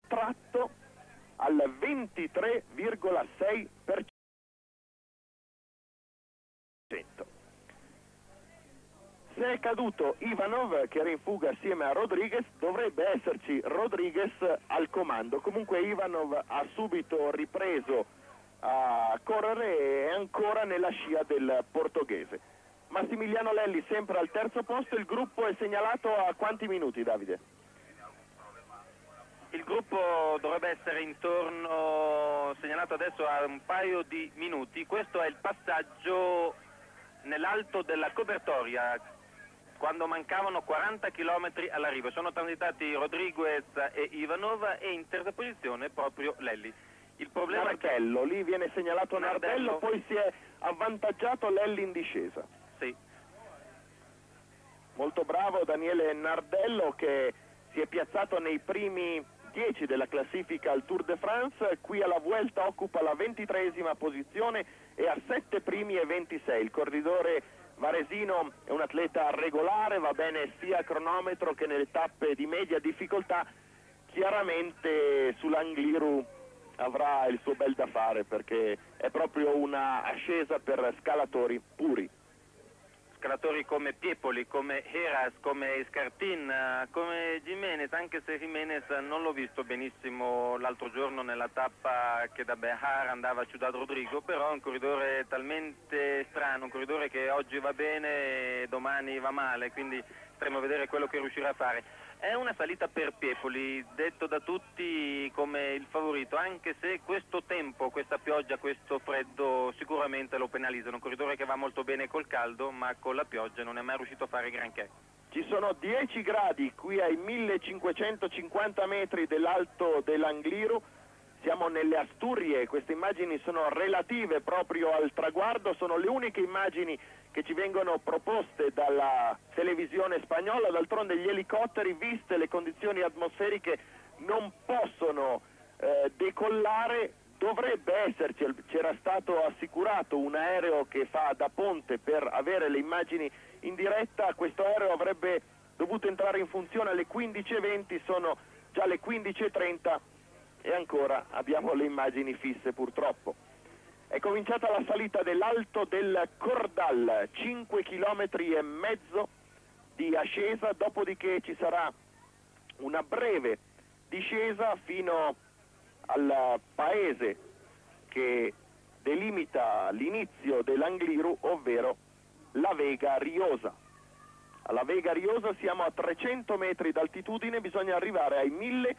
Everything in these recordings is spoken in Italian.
tratto al 23,6%. Se è caduto Ivanov, che era in fuga assieme a Rodriguez, dovrebbe esserci Rodriguez al comando. Comunque Ivanov ha subito ripreso a correre e è ancora nella scia del portoghese. Massimiliano Lelli sempre al terzo posto. Il gruppo è segnalato a quanti minuti, Davide? Il gruppo dovrebbe essere intorno, segnalato adesso, a un paio di minuti. Questo è il passaggio nell'alto della copertoria, quando mancavano 40 km all'arrivo. Sono transitati Rodriguez e Ivanov e in terza posizione proprio Lelli. Il problema Nardello, lì viene segnalato Nardello, poi si è avvantaggiato Lelli in discesa. Sì. Molto bravo Daniele Nardello, che si è piazzato nei primi 10 della classifica al Tour de France. Qui alla Vuelta occupa la 23esima posizione e ha 7 primi e 26. Il corridore varesino è un atleta regolare, va bene sia a cronometro che nelle tappe di media difficoltà. Chiaramente sull'Angliru avrà il suo bel da fare, perché è proprio una ascesa per scalatori puri. Scalatori come Piepoli, come Heras, come Escartin, come Jimenez, anche se Jimenez non l'ho visto benissimo l'altro giorno nella tappa che da Behar andava a Ciudad Rodrigo, però è un corridore talmente strano, un corridore che oggi va bene e domani va male, quindi staremo a vedere quello che riuscirà a fare. È una salita per Piepoli, detto da tutti come il favorito, anche se questo tempo, questa pioggia, questo freddo sicuramente lo penalizzano. Un corridore che va molto bene col caldo, ma con la pioggia non è mai riuscito a fare granché. Ci sono 10 gradi qui ai 1550 metri dell'alto dell'Angliru. Siamo nelle Asturie, queste immagini sono relative proprio al traguardo, sono le uniche immagini che ci vengono proposte dalla televisione spagnola. D'altronde gli elicotteri, viste le condizioni atmosferiche, non possono decollare. Dovrebbe esserci, c'era stato assicurato un aereo che fa da ponte per avere le immagini in diretta. Questo aereo avrebbe dovuto entrare in funzione alle 15:20, sono già le 15:30 e ancora abbiamo le immagini fisse purtroppo. È cominciata la salita dell'alto del Cordal, 5 km e mezzo di ascesa, dopodiché ci sarà una breve discesa fino al paese che delimita l'inizio dell'Angliru, ovvero la Vega Riosa. Alla Vega Riosa siamo a 300 metri d'altitudine, bisogna arrivare ai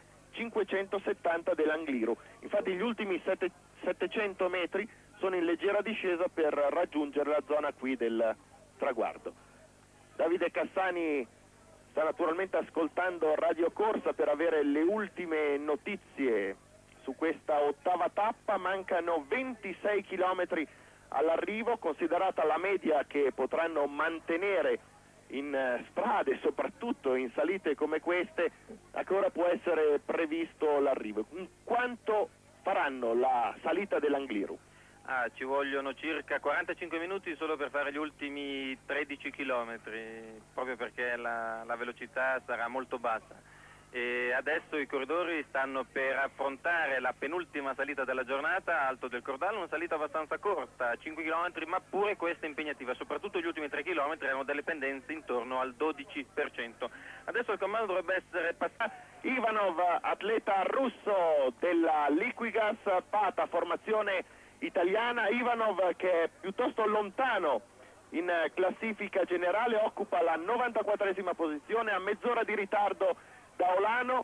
1570 dell'Angliru. Infatti gli ultimi 700 metri sono in leggera discesa per raggiungere la zona qui del traguardo. Davide Cassani sta naturalmente ascoltando Radio Corsa per avere le ultime notizie su questa ottava tappa. Mancano 26 km all'arrivo, considerata la media che potranno mantenere in strade, soprattutto in salite come queste. Ancora può essere previsto l'arrivo. Quanto faranno la salita dell'Angliru? Ci vogliono circa 45 minuti solo per fare gli ultimi 13 km, proprio perché la velocità sarà molto bassa. E adesso i corridori stanno per affrontare la penultima salita della giornata, Alto del Cordal, una salita abbastanza corta, 5 km, ma pure questa impegnativa. Soprattutto gli ultimi 3 km hanno delle pendenze intorno al 12%. Adesso il comando dovrebbe essere passato. Ivanov, atleta russo della Liquigas, Pata, formazione italiana. Ivanov, che è piuttosto lontano in classifica generale, occupa la 94esima posizione, a mezz'ora di ritardo da Olano.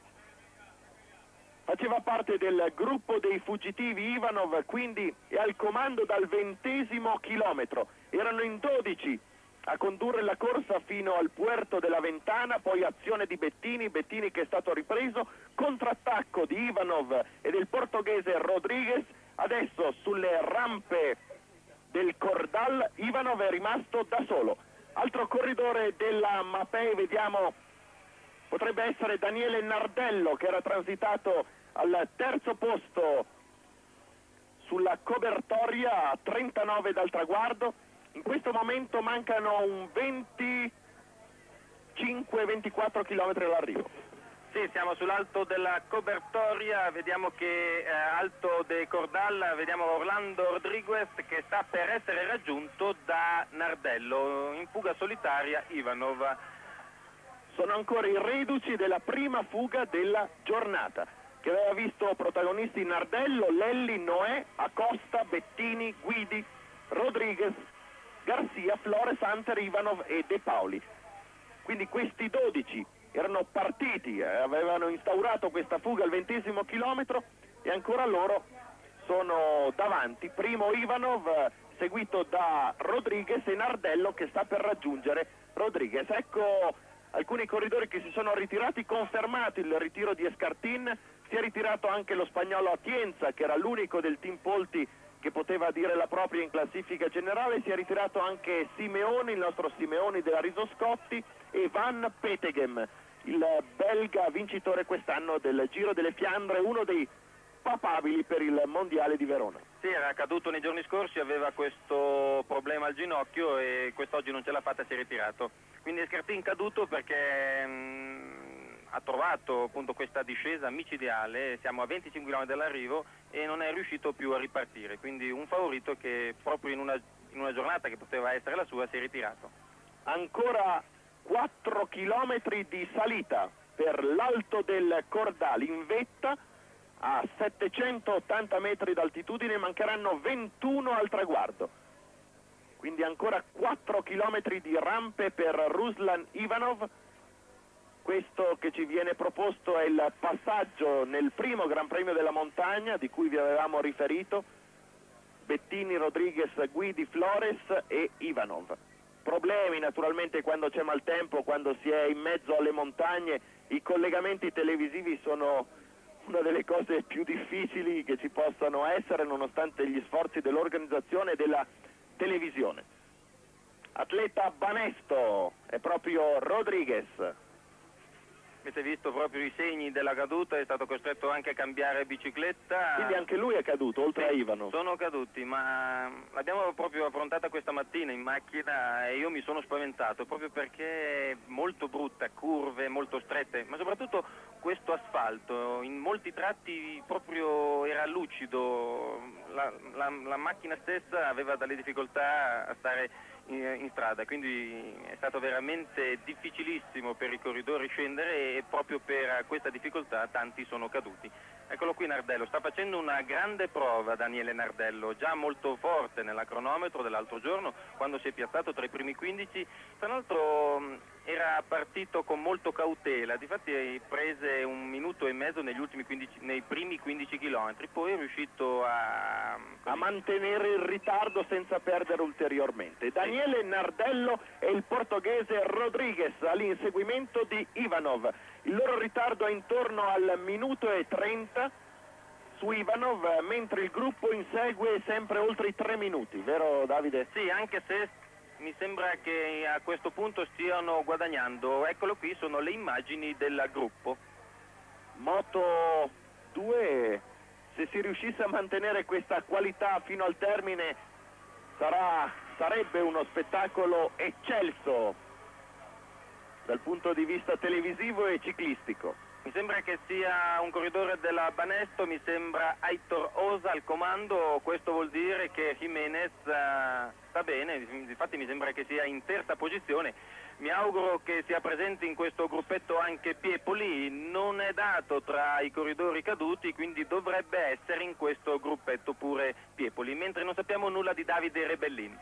Faceva parte del gruppo dei fuggitivi Ivanov, quindi è al comando dal 20° chilometro. Erano in 12 a condurre la corsa fino al Puerto della Ventana, poi azione di Bettini che è stato ripreso, contrattacco di Ivanov e del portoghese Rodriguez. Adesso sulle rampe del Cordal Ivanov è rimasto da solo. Altro corridore della Mapei, vediamo, potrebbe essere Daniele Nardello, che era transitato al terzo posto sulla cobertoria, a 39 dal traguardo. In questo momento mancano un 25-24 km all'arrivo. Sì, siamo sull'alto della cobertoria, vediamo che alto de Cordal, vediamo Orlando Rodriguez che sta per essere raggiunto da Nardello, in fuga solitaria Ivanov. Sono ancora i reduci della prima fuga della giornata, che aveva visto protagonisti Nardello, Lelli, Noè, Acosta, Bettini, Guidi, Rodriguez, Garcia, Flores, Hunter, Ivanov e De Paoli. Quindi questi 12 erano partiti, avevano instaurato questa fuga al 20° chilometro e ancora loro sono davanti. Primo Ivanov, seguito da Rodriguez e Nardello che sta per raggiungere Rodriguez. Ecco alcuni corridori che si sono ritirati, confermato il ritiro di Escartin, si è ritirato anche lo spagnolo Atienza che era l'unico del team Polti che poteva dire la propria in classifica generale, si è ritirato anche Simeoni, il nostro Simeoni della Risoscotti, e Van Petegem, il belga vincitore quest'anno del Giro delle Fiandre, uno dei papabili per il Mondiale di Verona. Sì, era caduto nei giorni scorsi, aveva questo problema al ginocchio e quest'oggi non ce l'ha fatta e si è ritirato. Quindi Escartin caduto perché ha trovato appunto questa discesa micidiale, siamo a 25 km dall'arrivo e non è riuscito più a ripartire, quindi un favorito che proprio in una giornata che poteva essere la sua si è ritirato. Ancora 4 chilometri di salita per l'alto del Cordale in vetta a 780 metri d'altitudine, mancheranno 21 al traguardo, quindi ancora 4 chilometri di rampe per Ruslan Ivanov. Questo che ci viene proposto è il passaggio nel primo Gran Premio della Montagna di cui vi avevamo riferito: Bettini, Rodriguez, Guidi, Flores e Ivanov. Problemi naturalmente quando c'è maltempo, quando si è in mezzo alle montagne, i collegamenti televisivi sono una delle cose più difficili che ci possano essere nonostante gli sforzi dell'organizzazione e della televisione. Atleta Banesto è proprio Rodriguez. Avete visto proprio i segni della caduta, è stato costretto anche a cambiare bicicletta. Quindi anche lui è caduto, oltre a Ivanov. Sono caduti, ma l'abbiamo proprio affrontata questa mattina in macchina e io mi sono spaventato, proprio perché è molto brutta, curve molto strette, ma soprattutto questo asfalto, in molti tratti proprio era lucido, la macchina stessa aveva delle difficoltà a stare in strada, quindi è stato veramente difficilissimo per i corridori scendere e proprio per questa difficoltà tanti sono caduti. Eccolo qui Nardello, sta facendo una grande prova Daniele Nardello, già molto forte nella cronometro dell'altro giorno quando si è piazzato tra i primi 15, tra l'altro era partito con molto cautela, difatti prese 1 minuto e mezzo nei primi 15 km, poi è riuscito a mantenere il ritardo senza perdere ulteriormente. Daniele Nardello e il portoghese Rodriguez all'inseguimento di Ivanov. Il loro ritardo è intorno al minuto e 30 su Ivanov, mentre il gruppo insegue sempre oltre i 3 minuti, vero Davide? Sì, anche se mi sembra che a questo punto stiano guadagnando. Eccolo qui, sono le immagini del gruppo. Moto 2, se si riuscisse a mantenere questa qualità fino al termine sarebbe uno spettacolo eccelso dal punto di vista televisivo e ciclistico. Mi sembra che sia un corridore della Banesto, mi sembra Aitor Osa al comando, questo vuol dire che Jimenez sta bene, infatti mi sembra che sia in terza posizione. Mi auguro che sia presente in questo gruppetto anche Piepoli, non è dato tra i corridori caduti, quindi dovrebbe essere in questo gruppetto pure Piepoli, mentre non sappiamo nulla di Davide Rebellini.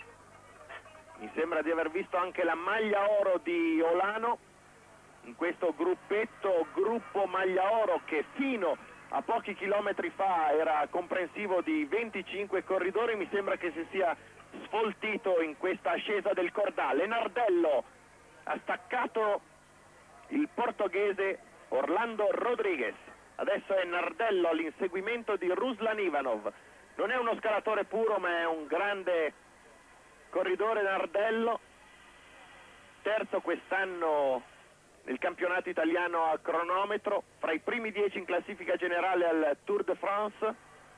Mi sembra di aver visto anche la maglia oro di Olano in questo gruppo maglia oro che fino a pochi chilometri fa era comprensivo di 25 corridori. Mi sembra che si sia sfoltito in questa ascesa del Cordale. Nardello ha staccato il portoghese Orlando Rodriguez, adesso è Nardello all'inseguimento di Ruslan Ivanov. Non è uno scalatore puro, ma è un grande corridore. Nardello, terzo quest'anno nel campionato italiano a cronometro, fra i primi 10 in classifica generale al Tour de France.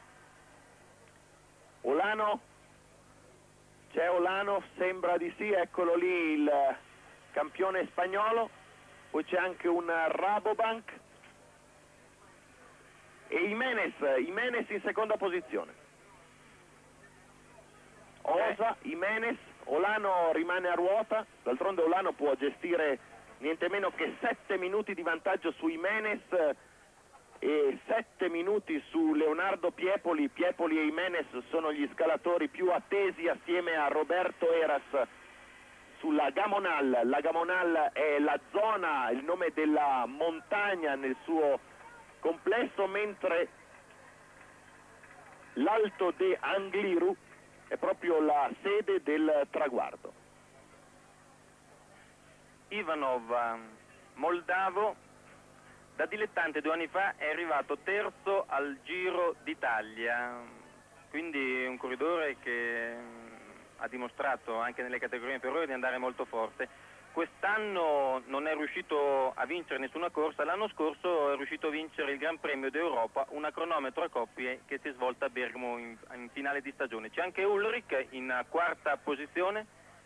Olano, c'è Olano, sembra di sì, eccolo lì il campione spagnolo. poi c'è anche un Rabobank e Jimenez in seconda posizione. Osa, Jimenez, Olano rimane a ruota, d'altronde Olano può gestire niente meno che 7 minuti di vantaggio su Jimenez e 7 minuti su Leonardo Piepoli. Piepoli e Jimenez sono gli scalatori più attesi assieme a Roberto Heras sulla Gamonal. La Gamonal è la zona, il nome della montagna nel suo complesso, mentre l'Alto de Angliru è proprio la sede del traguardo. Ivanov, moldavo, da dilettante 2 anni fa è arrivato terzo al Giro d'Italia, quindi un corridore che ha dimostrato anche nelle categorie inferiori di andare molto forte. Quest'anno non è riuscito a vincere nessuna corsa, l'anno scorso è riuscito a vincere il Gran Premio d'Europa, una cronometro a coppie che si è svolta a Bergamo in finale di stagione. C'è anche Ulrich in quarta posizione.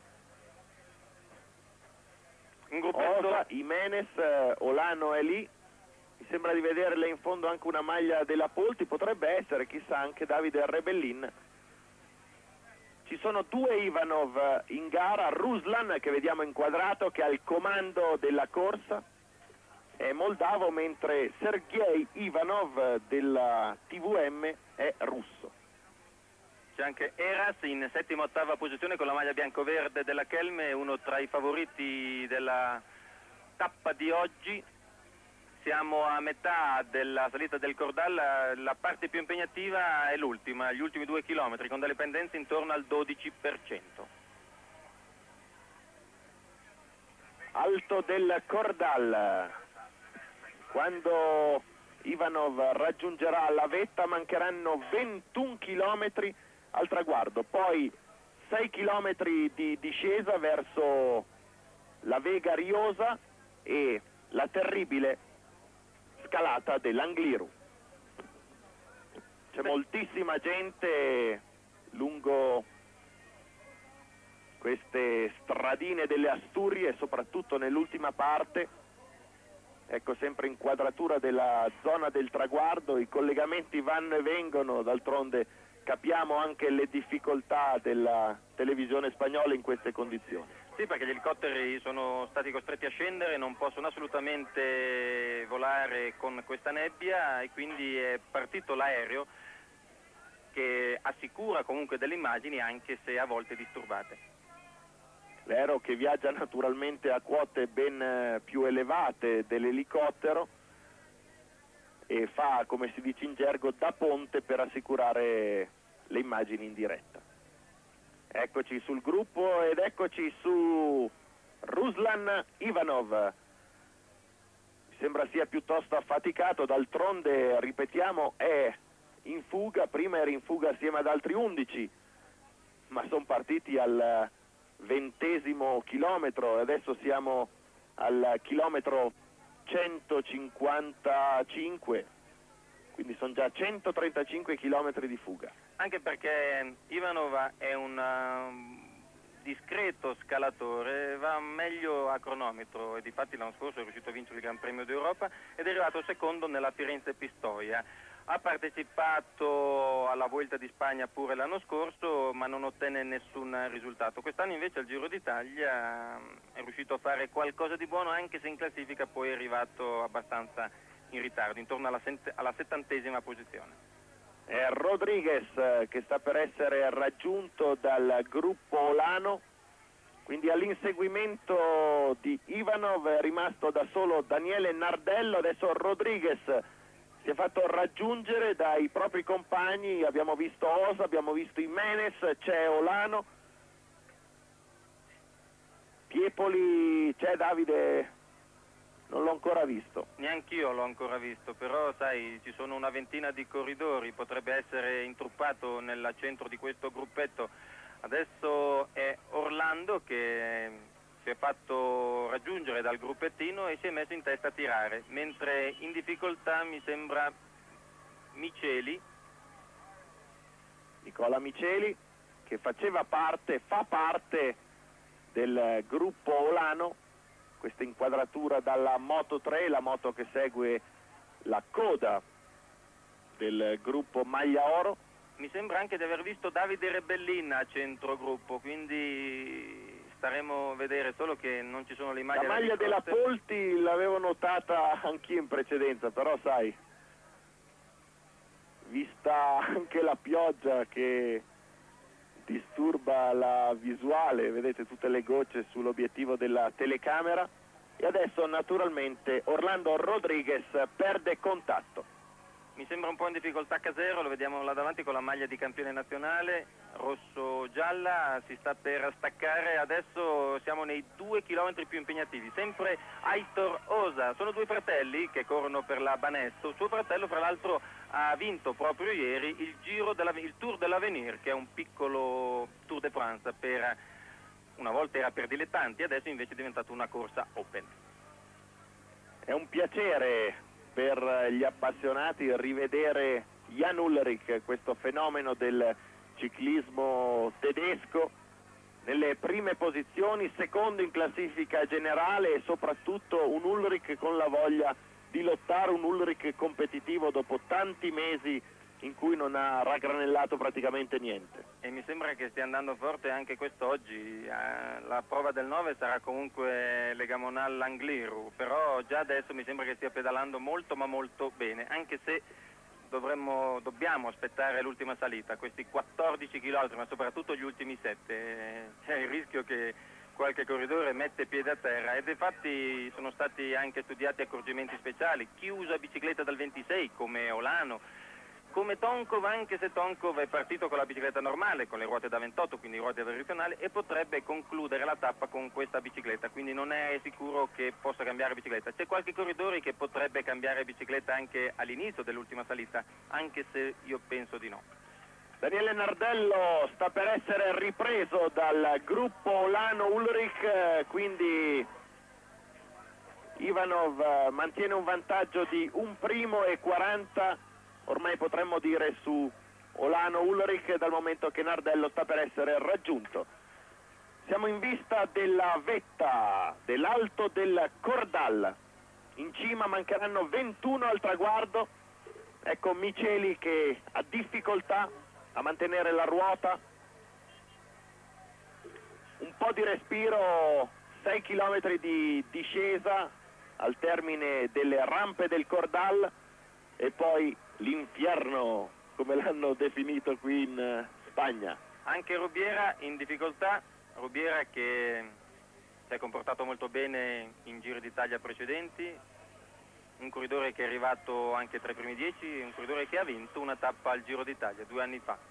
Un gruppetto... Osa, Jimenez, Olano è lì, mi sembra di vederle in fondo anche una maglia della Polti, potrebbe essere, chissà, anche Davide Rebellin. Ci sono 2 Ivanov in gara, Ruslan che vediamo inquadrato che ha il comando della corsa, è moldavo, mentre Sergei Ivanov della TVM è russo. C'è anche Heras in settima ottava posizione con la maglia bianco-verde della Kelme, uno tra i favoriti della tappa di oggi. Siamo a metà della salita del Cordal, la parte più impegnativa è l'ultima, gli ultimi 2 chilometri, con delle pendenze intorno al 12%. Alto del Cordal, quando Ivanov raggiungerà la vetta mancheranno 21 chilometri al traguardo, poi 6 chilometri di discesa verso la Vega Riosa e la terribile scalata dell'Angliru. C'è moltissima gente lungo queste stradine delle Asturie, soprattutto nell'ultima parte. Ecco, sempre inquadratura della zona del traguardo, i collegamenti vanno e vengono, d'altronde capiamo anche le difficoltà della televisione spagnola in queste condizioni. Sì, perché gli elicotteri sono stati costretti a scendere, non possono assolutamente volare con questa nebbia e quindi è partito l'aereo che assicura comunque delle immagini anche se a volte disturbate. L'aereo che viaggia naturalmente a quote ben più elevate dell'elicottero e fa, come si dice in gergo, da ponte per assicurare le immagini in diretta. Eccoci sul gruppo ed eccoci su Ruslan Ivanov. Mi sembra sia piuttosto affaticato, d'altronde, ripetiamo, è in fuga. Prima era in fuga assieme ad altri 11, ma sono partiti al 20° chilometro e adesso siamo al chilometro 155, quindi sono già 135 chilometri di fuga. Anche perché Ivanov è un discreto scalatore, va meglio a cronometro e difatti l'anno scorso è riuscito a vincere il Gran Premio d'Europa ed è arrivato secondo nella Firenze-Pistoia. Ha partecipato alla Vuelta di Spagna pure l'anno scorso, ma non ottenne nessun risultato. Quest'anno invece al Giro d'Italia è riuscito a fare qualcosa di buono, anche se in classifica poi è arrivato abbastanza in ritardo, intorno alla 70ª posizione. È Rodriguez che sta per essere raggiunto dal gruppo Olano, quindi all'inseguimento di Ivanov è rimasto da solo Daniele Nardello. Adesso Rodriguez si è fatto raggiungere dai propri compagni, abbiamo visto Osa, abbiamo visto Jimenez, c'è Olano, Piepoli, c'è Davide? Non l'ho ancora visto. Neanch'io l'ho ancora visto, però sai, ci sono una ventina di corridori, potrebbe essere intruppato nel centro di questo gruppetto. Adesso è Orlando che si è fatto raggiungere dal gruppettino e si è messo in testa a tirare, mentre in difficoltà mi sembra Miceli. Nicola Miceli, che fa parte del gruppo Olano, questa inquadratura dalla Moto 3, la moto che segue la coda del gruppo Maglia Oro. Mi sembra anche di aver visto Davide Rebellin a centro gruppo, quindi staremo a vedere, solo che non ci sono le immagini. La maglia della Polti l'avevo notata anch'io in precedenza, però sai, vista anche la pioggia che disturba la visuale, vedete tutte le gocce sull'obiettivo della telecamera, e adesso naturalmente Orlando Rodriguez perde contatto. Mi sembra un po' in difficoltà Casero, lo vediamo là davanti con la maglia di campione nazionale, rosso-gialla, si sta per staccare, adesso siamo nei 2 chilometri più impegnativi, sempre Aitor Osa, sono due fratelli che corrono per la Banesto, suo fratello fra l'altro ha vinto proprio ieri il Tour dell'Avenir, che è un piccolo Tour de France, una volta era per dilettanti, adesso invece è diventato una corsa open. È un piacere per gli appassionati rivedere Jan Ullrich, questo fenomeno del ciclismo tedesco, nelle prime posizioni, secondo in classifica generale, e soprattutto un Ullrich con la voglia di lottare, un Ullrich competitivo dopo tanti mesi in cui non ha raggranellato praticamente niente. E mi sembra che stia andando forte anche quest'oggi, la prova del 9 sarà comunque le Gamonal Langliru, però già adesso mi sembra che stia pedalando molto ma molto bene, anche se dobbiamo aspettare l'ultima salita, questi 14 km, ma soprattutto gli ultimi 7, c'è il rischio che qualche corridore mette piede a terra, ed infatti sono stati anche studiati accorgimenti speciali, chi usa bicicletta dal 26 come Olano, come Tonkov, anche se Tonkov è partito con la bicicletta normale, con le ruote da 28, quindi ruote verticali, e potrebbe concludere la tappa con questa bicicletta, quindi non è sicuro che possa cambiare bicicletta. C'è qualche corridore che potrebbe cambiare bicicletta anche all'inizio dell'ultima salita, anche se io penso di no. Daniele Nardello sta per essere ripreso dal gruppo Olano Ullrich, quindi Ivanov mantiene un vantaggio di 1,40, ormai potremmo dire, su Olano Ullrich, dal momento che Nardello sta per essere raggiunto. Siamo in vista della vetta dell'Alto del Cordal, in cima mancheranno 21 al traguardo, ecco Miceli che ha difficoltà a mantenere la ruota, un po' di respiro, 6 km di discesa al termine delle rampe del Cordal, e poi l'inferno, come l'hanno definito qui in Spagna. Anche Rubiera in difficoltà, Rubiera che si è comportato molto bene in Giro d'Italia precedenti, un corridore che è arrivato anche tra i primi 10, un corridore che ha vinto una tappa al Giro d'Italia 2 anni fa.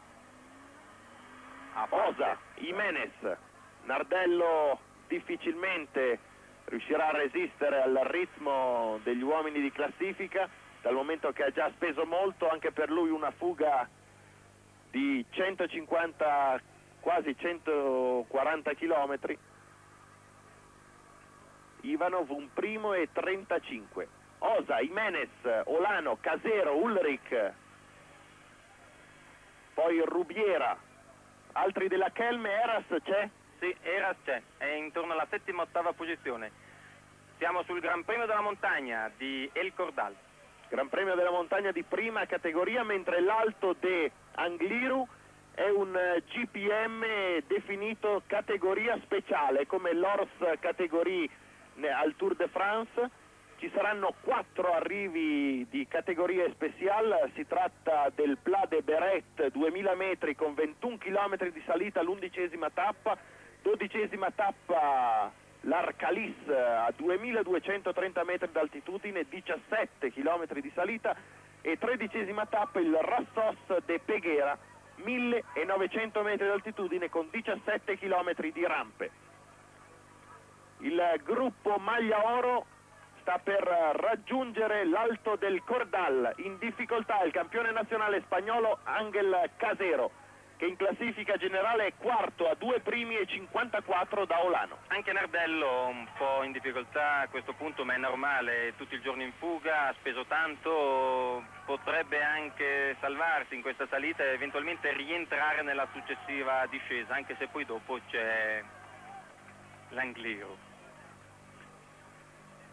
Osa, Jimenez, Nardello difficilmente riuscirà a resistere al ritmo degli uomini di classifica, dal momento che ha già speso molto, anche per lui una fuga di 150, quasi 140 km. Ivanov 1,35. Osa, Jimenez, Olano, Casero, Ullrich, poi Rubiera, altri della Kelme. Eras c'è? Sì, Eras c'è, è intorno alla 7ª-8ª posizione. Siamo sul Gran Premio della Montagna di El Cordal. Gran Premio della Montagna di prima categoria, mentre l'Alto de Angliru è un GPM definito categoria speciale, come l'Ors categorie al Tour de France. Ci saranno 4 arrivi di categorie special, si tratta del Pla de Beret, 2000 metri con 21 km di salita, l'11ª tappa, 12ª tappa l'Arcalis a 2230 metri d'altitudine, 17 km di salita, e 13ª tappa il Rassos de Peguera, 1900 metri d'altitudine con 17 km di rampe. Il gruppo Maglia Oro sta per raggiungere l'Alto del Cordal, in difficoltà il campione nazionale spagnolo Ángel Casero, che in classifica generale è quarto a 2 primi e 54 da Olano. Anche Nardello un po' in difficoltà a questo punto, ma è normale, tutto il giorno in fuga, ha speso tanto, potrebbe anche salvarsi in questa salita e eventualmente rientrare nella successiva discesa, anche se poi dopo c'è l'Angliru.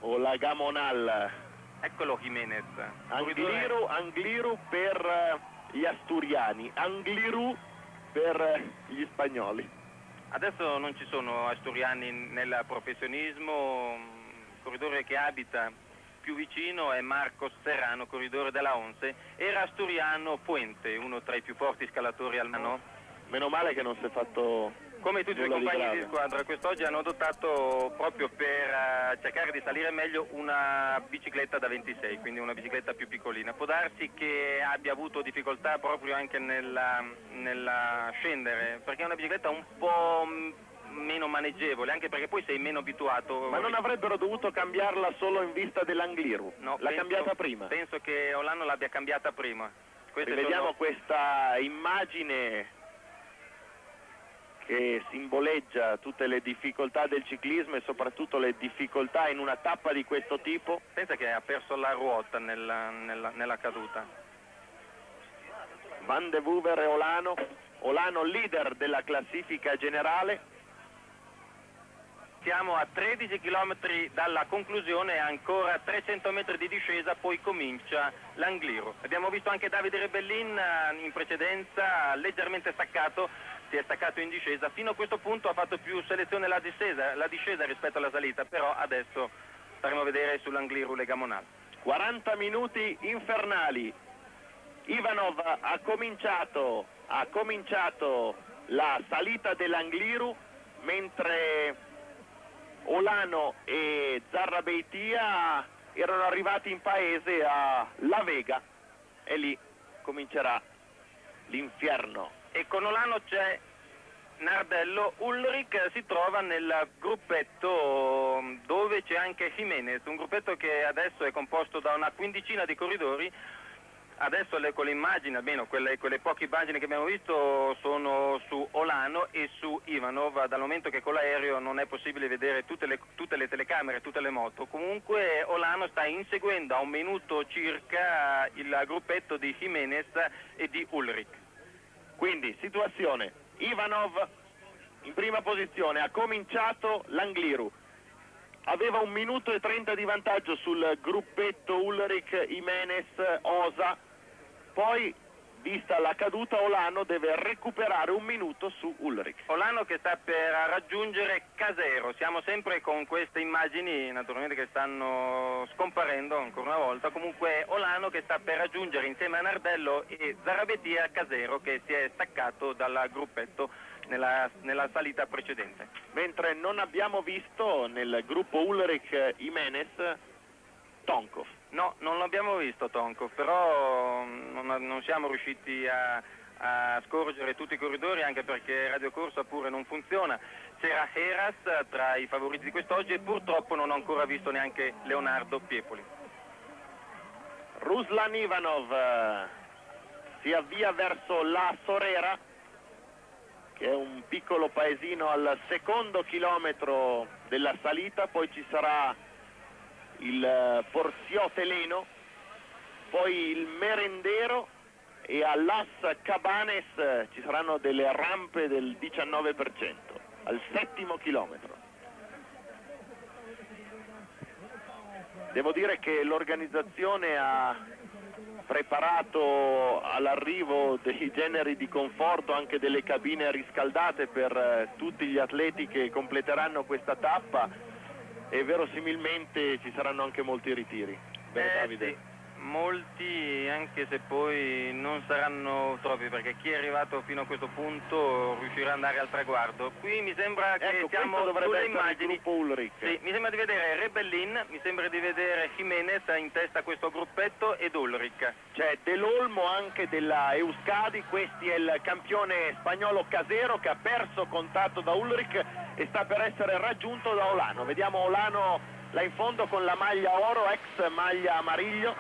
o la Gamonal? Eccolo Jimenez. Angliru per gli asturiani, Angliru per gli spagnoli. Adesso non ci sono asturiani nel professionismo, il corridore che abita più vicino è Marcos Serrano, corridore della Once. Era asturiano Puente, uno tra i più forti scalatori al mondo. Meno male che non si è fatto... Come tutti i compagni di squadra, quest'oggi hanno adottato proprio per cercare di salire meglio una bicicletta da 26, quindi una bicicletta più piccolina. Può darsi che abbia avuto difficoltà proprio anche nella scendere, perché è una bicicletta un po' meno maneggevole, anche perché poi sei meno abituato. Ma non avrebbero dovuto cambiarla solo in vista dell'Angliru? No, l'ha cambiata prima? Penso che Olano l'abbia cambiata prima. Rivediamo questa immagine che simboleggia tutte le difficoltà del ciclismo e soprattutto le difficoltà in una tappa di questo tipo. Pensa che ha perso la ruota nella caduta. Van de Vuver e Olano leader della classifica generale. Siamo a 13 km dalla conclusione e ancora 300 metri di discesa, poi comincia l'Angliru. Abbiamo visto anche Davide Rebellin in precedenza, leggermente staccato, si è staccato in discesa. Fino a questo punto ha fatto più selezione la discesa rispetto alla salita, però adesso staremo a vedere sull'Angliru le Gamonal. 40 minuti infernali. Ivanov ha cominciato la salita dell'Angliru, mentre Olano e Zarrabeitia erano arrivati in paese a La Vega e lì comincerà l'inferno. E con Olano c'è Nardello. Ulrich si trova nel gruppetto dove c'è anche Jimenez, un gruppetto che adesso è composto da una quindicina di corridori. Adesso con le immagini, almeno quelle poche immagini che abbiamo visto, sono su Olano e su Ivanov, dal momento che con l'aereo non è possibile vedere tutte le telecamere, tutte le moto. Comunque Olano sta inseguendo a un minuto circa il gruppetto di Jimenez e di Ulrich. Quindi situazione: Ivanov in prima posizione, ha cominciato l'Angliru, aveva 1 minuto e 30 di vantaggio sul gruppetto Ulrich, Jimenez, Osa. Poi, vista la caduta, Olano deve recuperare 1 minuto su Ulrich. Olano che sta per raggiungere Casero. Siamo sempre con queste immagini naturalmente che stanno scomparendo ancora una volta. Comunque Olano che sta per raggiungere insieme a Nardello e Zarrabetia Casero, che si è staccato dal gruppetto nella salita precedente. Mentre non abbiamo visto nel gruppo Ulrich Jimenez Tonkov. No, non l'abbiamo visto Tonkov, però non siamo riusciti a scorgere tutti i corridori, anche perché radiocorsa pure non funziona. C'era Heras tra i favoriti di quest'oggi e purtroppo non ho ancora visto neanche Leonardo Piepoli. Ruslan Ivanov si avvia verso la Sorera, che è un piccolo paesino al secondo chilometro della salita. Poi ci sarà il Porziò-Teleno, poi il Merendero e a Las Cabanes ci saranno delle rampe del 19% al 7° chilometro. Devo dire che l'organizzazione ha preparato all'arrivo dei generi di conforto, anche delle cabine riscaldate per tutti gli atleti che completeranno questa tappa, e verosimilmente ci saranno anche molti ritiri. Bene, Davide? Sì, molti, anche se poi non saranno troppi, perché chi è arrivato fino a questo punto riuscirà ad andare al traguardo. Qui mi sembra che siamo sulle immagini. Sì, mi sembra di vedere Rebellin, mi sembra di vedere Jimenez in testa a questo gruppetto ed Ulrich. C'è Dell'Olmo anche della Euskadi, questi è il campione spagnolo Casero che ha perso contatto da Ulrich e sta per essere raggiunto da Olano. Vediamo Olano là in fondo con la maglia oro, ex maglia Amariglio.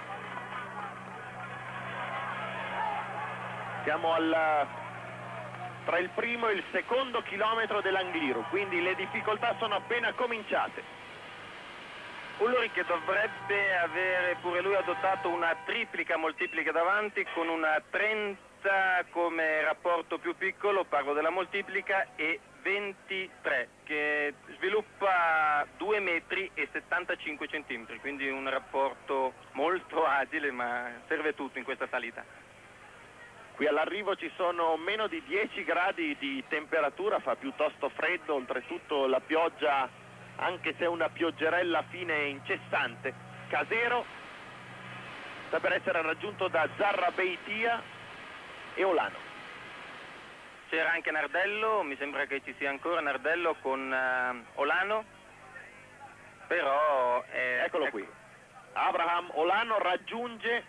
Siamo tra il primo e il secondo chilometro dell'Angliru, quindi le difficoltà sono appena cominciate. Ulrich dovrebbe avere pure lui adottato una triplica moltiplica davanti con una 30 come rapporto più piccolo, parlo della moltiplica, e 23, che sviluppa 2 metri e 75 centimetri, quindi un rapporto molto agile, ma serve tutto in questa salita. Qui all'arrivo ci sono meno di 10 gradi di temperatura, fa piuttosto freddo, oltretutto la pioggia, anche se è una pioggerella fine e incessante. Casero sta per essere raggiunto da Zarrabeitia e Olano. C'era anche Nardello, mi sembra che ci sia ancora Nardello con Olano, però... Eccolo qui. Abraham Olano raggiunge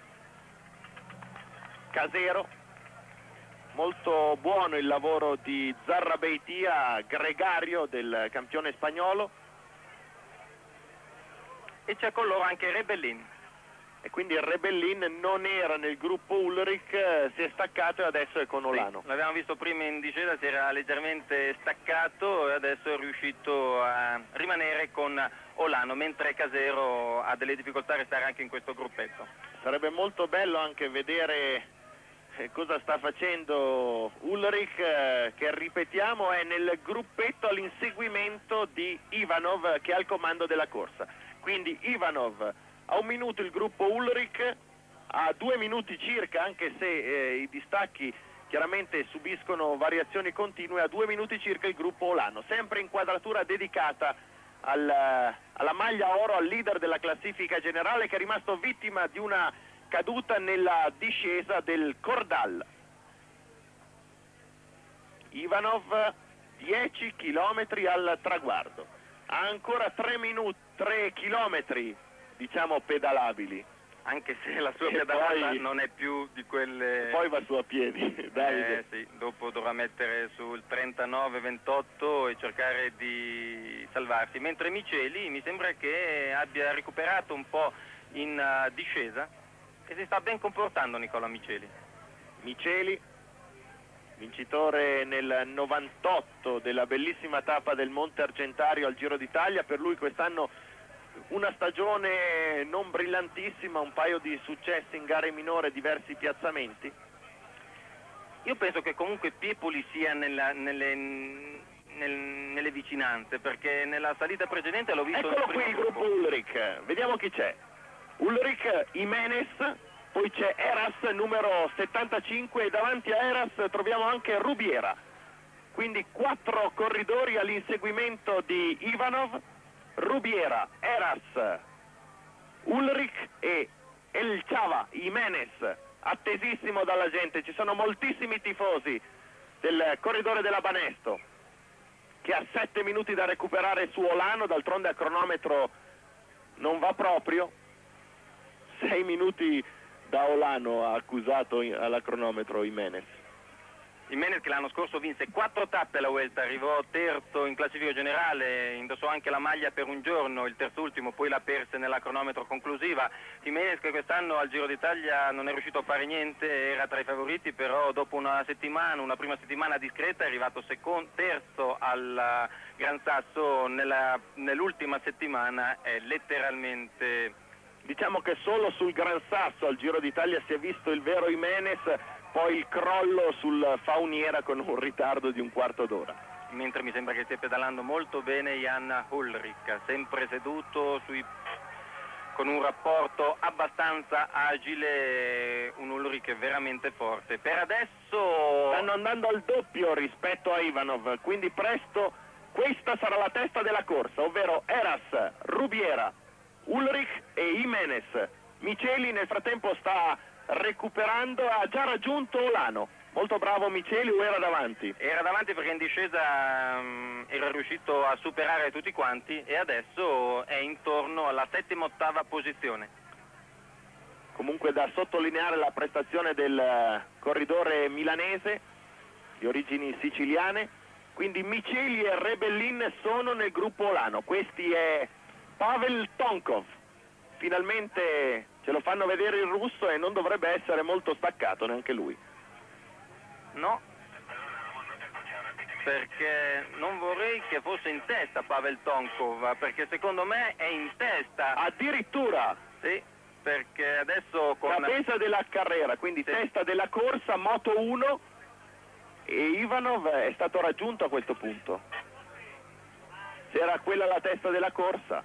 Casero. Molto buono il lavoro di Zarrabeitia, gregario del campione spagnolo. E c'è con loro anche Rebellin. E quindi il Rebellin non era nel gruppo Ullrich, si è staccato e adesso è con Olano. Sì, l'abbiamo visto prima in discesa, si era leggermente staccato e adesso è riuscito a rimanere con Olano, mentre Casero ha delle difficoltà a restare anche in questo gruppetto. Sarebbe molto bello anche vedere cosa sta facendo Ullrich, che ripetiamo è nel gruppetto all'inseguimento di Ivanov, che è al comando della corsa. Quindi Ivanov a 1 minuto il gruppo Ullrich, a 2 minuti circa, anche se i distacchi chiaramente subiscono variazioni continue, a 2 minuti circa il gruppo Olano, sempre inquadratura dedicata alla maglia oro, al leader della classifica generale, che è rimasto vittima di una caduta nella discesa del Cordal. Ivanov 10 chilometri al traguardo, ha ancora 3 chilometri diciamo pedalabili, anche se la sua pedalata non è più di quelle... Poi va su a piedi, dai. Sì, dopo dovrà mettere sul 39-28 e cercare di salvarsi, mentre Miceli mi sembra che abbia recuperato un po' in discesa e si sta ben comportando Nicola Miceli. Miceli, vincitore nel 98 della bellissima tappa del Monte Argentario al Giro d'Italia, per lui quest'anno una stagione non brillantissima, un paio di successi in gare minore, diversi piazzamenti. Io penso che comunque Piepoli sia nelle vicinanze, perché nella salita precedente l'ho visto... Eccolo qui il gruppo Ullrich, vediamo chi c'è. Ullrich, Jimenez, poi c'è Eras numero 75 e davanti a Eras troviamo anche Rubiera. Quindi 4 corridori all'inseguimento di Ivanov, Rubiera, Eras, Ullrich e El Chava, Jimenez, attesissimo dalla gente. Ci sono moltissimi tifosi del corridore della Banesto, che ha 7 minuti da recuperare su Olano, d'altronde a cronometro non va proprio. 6 minuti da Olano ha accusato alla cronometro Jimenez. Jimenez, che l'anno scorso vinse 4 tappe alla Vuelta, arrivò terzo in classifica generale, indossò anche la maglia per un giorno, il terzultimo, poi la perse nella cronometro conclusiva. Jimenez, che quest'anno al Giro d'Italia non è riuscito a fare niente, era tra i favoriti, però dopo una prima settimana discreta, è arrivato terzo al Gran Sasso. Nell'ultima settimana è letteralmente... Diciamo che solo sul Gran Sasso al Giro d'Italia si è visto il vero Jimenez, poi il crollo sul Fauniera con un ritardo di un quarto d'ora. Mentre mi sembra che stia pedalando molto bene Jan Ullrich, sempre seduto con un rapporto abbastanza agile, un Ullrich veramente forte. Per adesso stanno andando al doppio rispetto a Ivanov, quindi presto questa sarà la testa della corsa, ovvero Eras, Rubiera, Ullrich e Jimenez. Miceli nel frattempo sta recuperando, ha già raggiunto Olano. Molto bravo Miceli, o era davanti? Era davanti perché in discesa era riuscito a superare tutti quanti e adesso è intorno alla 7ª-8ª posizione. Comunque da sottolineare la prestazione del corridore milanese di origini siciliane. Quindi Miceli e Rebellin sono nel gruppo Olano. Questi è Pavel Tonkov. Finalmente ce lo fanno vedere il russo e non dovrebbe essere molto staccato neanche lui. No, perché non vorrei che fosse in testa Pavel Tonkov, perché secondo me è in testa. Addirittura? Sì, perché adesso con... Capesa della carriera, quindi sì. Testa della corsa, Moto 1. e Ivanov è stato raggiunto a questo punto. C'era quella alla testa della corsa.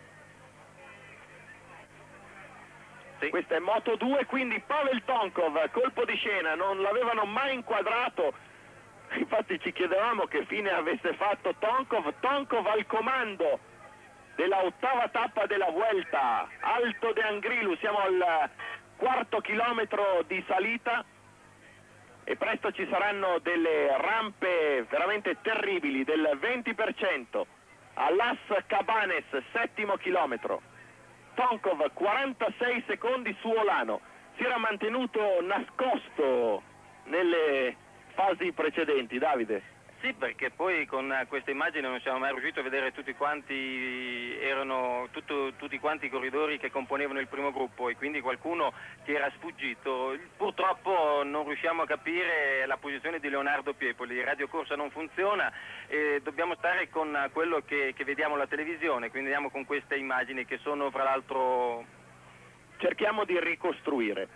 Sì. Questa è Moto 2, quindi Pavel Tonkov, colpo di scena, non l'avevano mai inquadrato, infatti ci chiedevamo che fine avesse fatto Tonkov al comando della ottava tappa della Vuelta, Alto de Angliru, siamo al quarto chilometro di salita e presto ci saranno delle rampe veramente terribili del 20%, a Las Cabanes, settimo chilometro. Tonkov 46 secondi su Olano, si era mantenuto nascosto nelle fasi precedenti, Davide. Sì, perché poi con questa immagine non siamo mai riusciti a vedere tutti quanti tutti quanti i corridori che componevano il primo gruppo e quindi qualcuno che era sfuggito. Purtroppo non riusciamo a capire la posizione di Leonardo Piepoli, il radiocorsa non funziona e dobbiamo stare con quello che vediamo alla televisione, quindi andiamo con queste immagini che sono fra l'altro... Cerchiamo di ricostruire.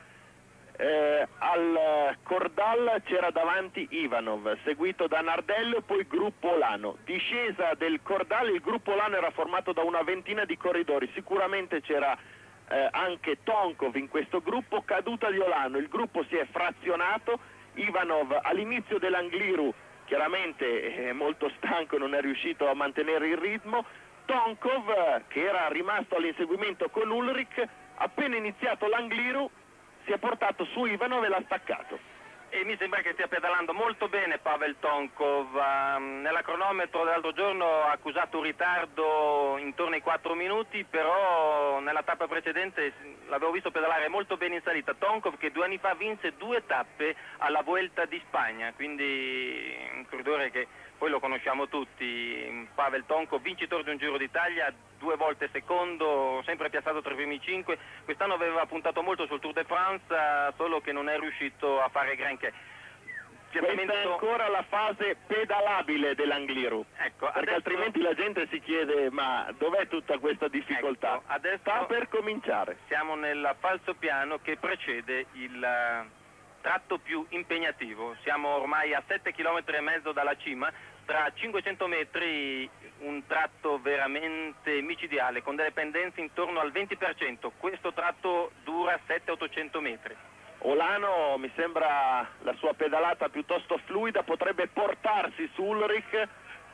Al Cordal c'era davanti Ivanov, seguito da Nardello e poi gruppo Olano. Discesa del Cordal, il gruppo Olano era formato da una ventina di corridori, sicuramente c'era anche Tonkov in questo gruppo. Caduta di Olano, il gruppo si è frazionato. Ivanov all'inizio dell'Angliru chiaramente molto stanco, non è riuscito a mantenere il ritmo. Tonkov, che era rimasto all'inseguimento con Ullrich, appena iniziato l'Angliru si è portato su Ivanov e l'ha staccato. E mi sembra che stia pedalando molto bene Pavel Tonkov. Nella cronometro dell'altro giorno ha accusato un ritardo intorno ai 4 minuti, però nella tappa precedente l'avevo visto pedalare molto bene in salita. Tonkov che 2 anni fa vinse 2 tappe alla Vuelta di Spagna, quindi un corridore che poi lo conosciamo tutti. Pavel Tonkov, vincitore di un Giro d'Italia, 2 volte secondo, sempre piazzato tra i primi 5. Quest'anno aveva puntato molto sul Tour de France, solo che non è riuscito a fare granché. Questa è ancora la fase pedalabile dell'Angliru, ecco, perché altrimenti la gente si chiede ma dov'è tutta questa difficoltà? Ecco, adesso sta per cominciare. Siamo nel falsopiano che precede il tratto più impegnativo. Siamo ormai a 7,5 km dalla cima, tra 500 metri un tratto veramente micidiale con delle pendenze intorno al 20%. Questo tratto dura 700-800 metri. Olano, mi sembra la sua pedalata piuttosto fluida, potrebbe portarsi su Ullrich.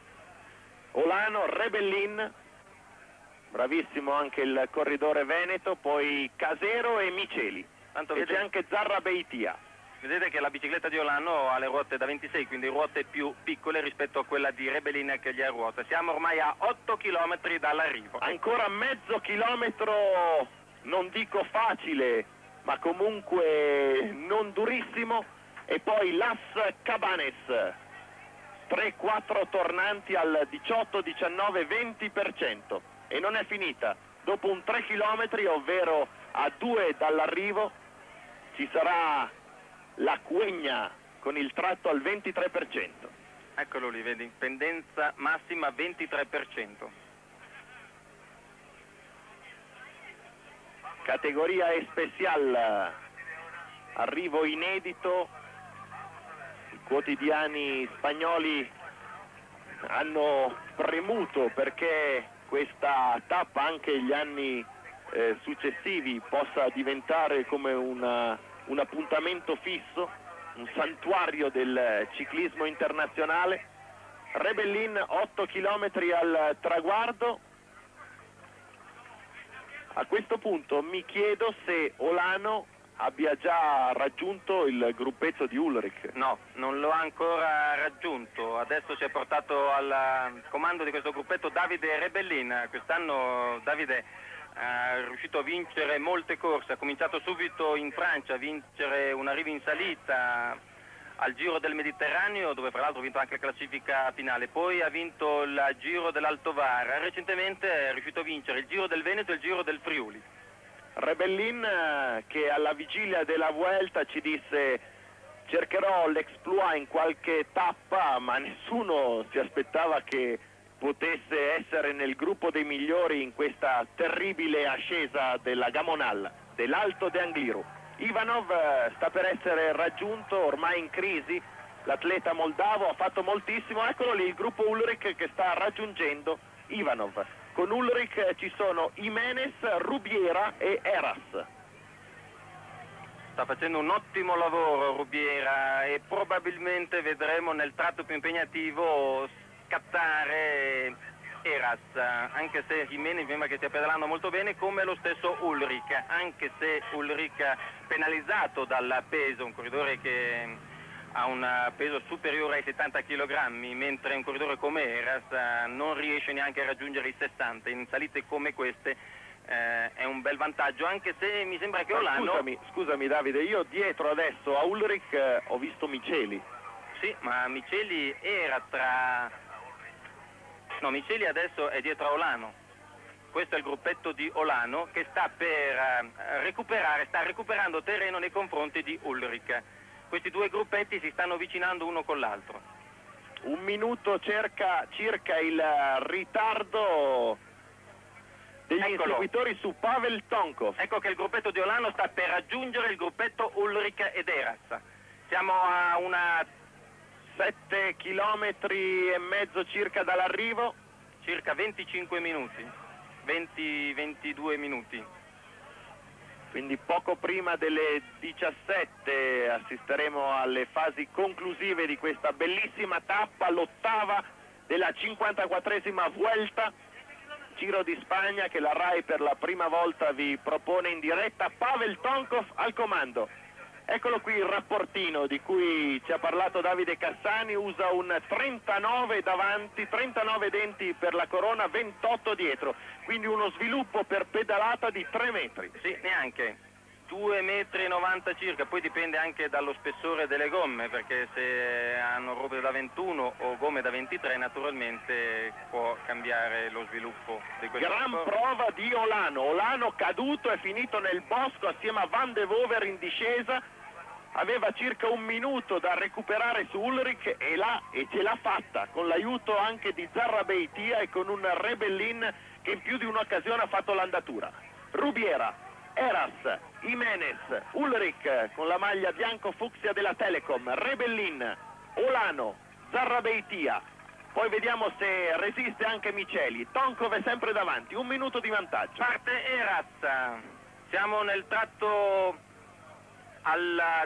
Olano, Rebellin, bravissimo anche il corridore veneto, poi Casero e Miceli. Tanto e c'è anche Zarra Beitia. Vedete che la bicicletta di Olano ha le ruote da 26, quindi ruote più piccole rispetto a quella di Rebellin che gli ha ruote. Siamo ormai a 8 km dall'arrivo. Ancora mezzo chilometro, non dico facile, ma comunque non durissimo, e poi Las Cabanes, 3-4 tornanti al 18, 19, 20%, e non è finita. Dopo un 3 km, ovvero a 2 dall'arrivo, ci sarà la Cuegna con il tratto al 23%. Eccolo lì, vedi, pendenza massima 23%. Categoria especial, arrivo inedito. I quotidiani spagnoli hanno premuto perché questa tappa anche gli anni successivi possa diventare come un appuntamento fisso, un santuario del ciclismo internazionale. Rebellin 8 km al traguardo. A questo punto mi chiedo se Olano abbia già raggiunto il gruppetto di Ullrich. No, non lo ha ancora raggiunto. Adesso si è portato al comando di questo gruppetto Davide Rebellin. Quest'anno Davide è riuscito a vincere molte corse, ha cominciato subito in Francia a vincere un'arrivo in salita al Giro del Mediterraneo, dove fra l'altro ha vinto anche la classifica finale, poi ha vinto il Giro dell'Alto Var, recentemente è riuscito a vincere il Giro del Veneto e il Giro del Friuli. Rebellin che alla vigilia della Vuelta ci disse: cercherò l'exploit in qualche tappa, ma nessuno si aspettava che potesse essere nel gruppo dei migliori in questa terribile ascesa della Gamonal, dell'Alto de Angliru. Ivanov sta per essere raggiunto, ormai in crisi, l'atleta moldavo, ha fatto moltissimo. Eccolo lì il gruppo Ullrich che sta raggiungendo Ivanov. Con Ullrich ci sono Jimenez, Rubiera e Heras. Sta facendo un ottimo lavoro Rubiera e probabilmente vedremo nel tratto più impegnativo scattare Heras, anche se Jimenez mi sembra che stia pedalando molto bene, come lo stesso Ullrich, anche se Ullrich penalizzato dal peso, un corridore che ha un peso superiore ai 70 kg, mentre un corridore come Heras non riesce neanche a raggiungere i 60, in salite come queste è un bel vantaggio, anche se mi sembra che Olano... Scusami Davide, io dietro adesso a Ullrich ho visto Miceli. Sì, ma Miceli era tra... No, Miceli adesso è dietro a Olano. Questo è il gruppetto di Olano che sta per sta recuperando terreno nei confronti di Ullrich. Questi due gruppetti si stanno avvicinando uno con l'altro. Un minuto circa il ritardo degli inseguitori su Pavel Tonkov. Ecco che il gruppetto di Olano sta per raggiungere il gruppetto Ullrich ed Heras. Siamo a una 7 chilometri e mezzo circa dall'arrivo. Circa 25 minuti, 20-22 minuti. Quindi poco prima delle 17 assisteremo alle fasi conclusive di questa bellissima tappa, l'ottava della 54esima Vuelta, Giro di Spagna, che la RAI per la prima volta vi propone in diretta. Pavel Tonkov al comando. Eccolo qui il rapportino di cui ci ha parlato Davide Cassani, usa un 39 davanti, 39 denti per la corona, 28 dietro, quindi uno sviluppo per pedalata di 3 metri. Sì, neanche, 2,90 metri circa, poi dipende anche dallo spessore delle gomme, perché se hanno robe da 21 o gomme da 23 naturalmente può cambiare lo sviluppo di questo Gran prova di Olano caduto, è finito nel bosco assieme a Van de Vover in discesa, aveva circa un minuto da recuperare su Ullrich e ce l'ha fatta, con l'aiuto anche di Zarrabeitia e con un Rebellin che in più di un'occasione ha fatto l'andatura. Rubiera, Heras, Jimenez, Ullrich con la maglia bianco-fucsia della Telecom, Rebellin, Olano, Zarrabeitia, poi vediamo se resiste anche Miceli. Tonkov è sempre davanti, un minuto di vantaggio. Parte Heras, siamo nel tratto al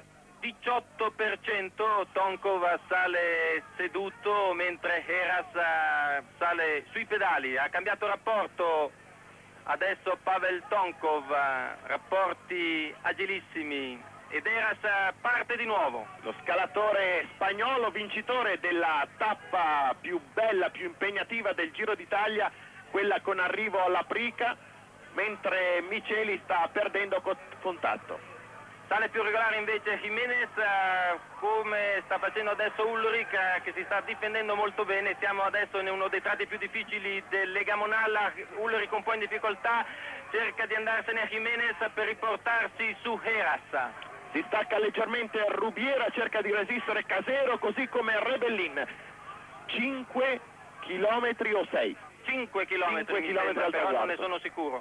18%, Tonkov sale seduto mentre Heras sale sui pedali, ha cambiato rapporto adesso Pavel Tonkov, rapporti agilissimi ed Heras parte di nuovo. Lo scalatore spagnolo vincitore della tappa più bella, più impegnativa del Giro d'Italia, quella con arrivo alla Prica, mentre Miceli sta perdendo contatto. Sale più regolare invece Jimenez, come sta facendo adesso Ullrich, che si sta difendendo molto bene. Siamo adesso in uno dei tratti più difficili del Lega Monalla. Ullrich un po' in difficoltà, cerca di andarsene a Jimenez per riportarsi su Heras. Si stacca leggermente Rubiera, cerca di resistere Casero, così come Rebellin. 5 chilometri o 6? 5 chilometri, però non ne sono sicuro.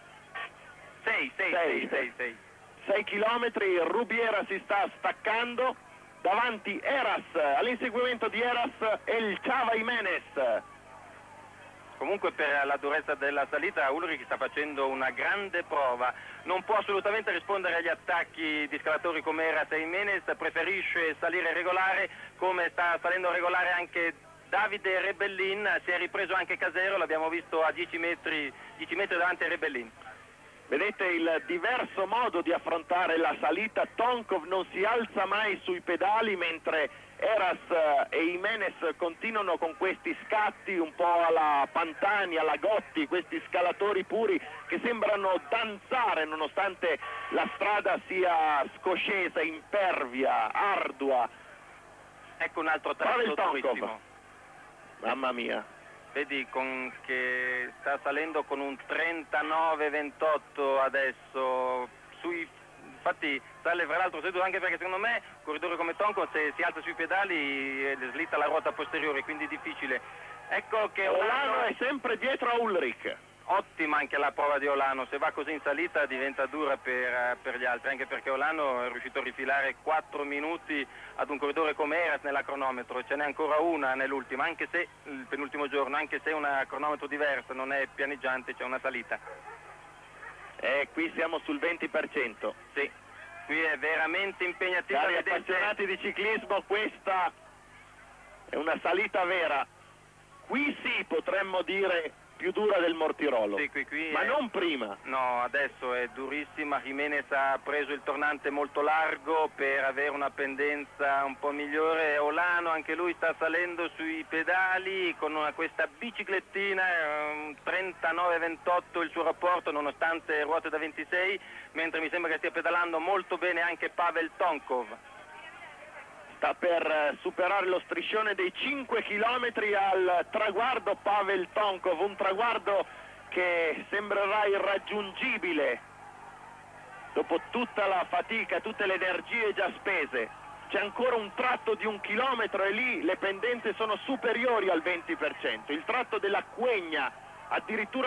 6. 6 chilometri, Rubiera si sta staccando, davanti Heras, all'inseguimento di Heras e il Chava Jimenez. Comunque per la durezza della salita Ullrich sta facendo una grande prova, non può assolutamente rispondere agli attacchi di scalatori come Heras e Jimenez, preferisce salire regolare, come sta salendo regolare anche Davide Rebellin, si è ripreso anche Casero, l'abbiamo visto a 10 metri davanti a Rebellin. Vedete il diverso modo di affrontare la salita. Tonkov non si alza mai sui pedali, mentre Heras e Jimenez continuano con questi scatti un po' alla Pantani, alla Gotti, questi scalatori puri che sembrano danzare nonostante la strada sia scoscesa, impervia, ardua. Ecco un altro tratto durissimo. Mamma mia. Vedi che sta salendo con un 39-28 adesso, infatti sale fra l'altro seduto, anche perché secondo me un corridore come Tonkov se si alza sui pedali slitta la ruota posteriore, quindi difficile. Ecco che Olano è sempre dietro a Ullrich. Ottima anche la prova di Olano, se va così in salita diventa dura per gli altri, anche perché Olano è riuscito a rifilare 4 minuti ad un corridore come Heras nella cronometro, ce n'è ancora una nell'ultima, anche se il penultimo giorno, anche se una cronometro diversa, non è pianeggiante, c'è una salita. Qui siamo sul 20%. Sì, qui è veramente impegnativo. Cari appassionati di ciclismo, questa è una salita vera. Qui sì, potremmo dire più dura del Mortirolo, sì, qui ma è... non prima. No, adesso è durissima. Jimenez ha preso il tornante molto largo per avere una pendenza un po' migliore. Olano anche lui sta salendo sui pedali con questa biciclettina, 39-28 il suo rapporto nonostante ruote da 26, mentre mi sembra che stia pedalando molto bene anche Pavel Tonkov. Sta per superare lo striscione dei 5 chilometri al traguardo Pavel Tonkov, un traguardo che sembrerà irraggiungibile dopo tutta la fatica, tutte le energie già spese. C'è ancora un tratto di 1 chilometro e lì le pendenze sono superiori al 20%, il tratto della Quegna addirittura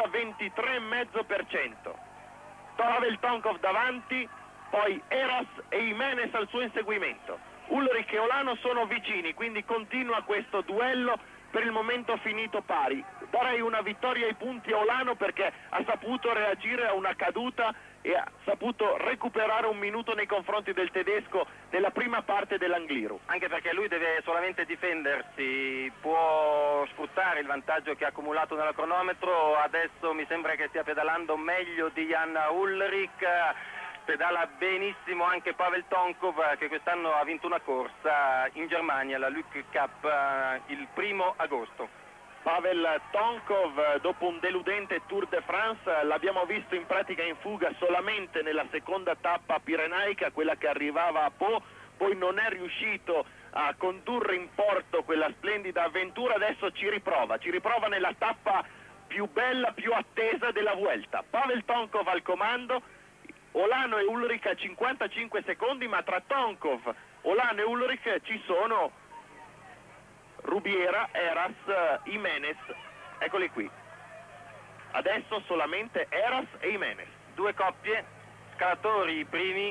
23,5%. Pavel Tonkov davanti, poi Heras e Jimenez al suo inseguimento. Ullrich e Olano sono vicini, quindi continua questo duello, per il momento finito pari. Darei una vittoria ai punti a Olano perché ha saputo reagire a una caduta e ha saputo recuperare 1 minuto nei confronti del tedesco nella prima parte dell'Angliru. Anche perché lui deve solamente difendersi, può sfruttare il vantaggio che ha accumulato nella cronometro. Adesso mi sembra che stia pedalando meglio di Jan Ullrich. Pedala benissimo anche Pavel Tonkov, che quest'anno ha vinto una corsa in Germania, la Luke Cup, il 1° agosto. Pavel Tonkov, dopo un deludente Tour de France, l'abbiamo visto in pratica in fuga solamente nella seconda tappa pirenaica, quella che arrivava a Po, poi non è riuscito a condurre in porto quella splendida avventura. Adesso ci riprova nella tappa più bella, più attesa della Vuelta. Pavel Tonkov al comando, Olano e Ullrich a 55 secondi, ma tra Tonkov, Olano e Ullrich ci sono Rubiera, Heras, Jimenez, eccoli qui. Adesso solamente Heras e Jimenez. 2 coppie, scalatori i primi,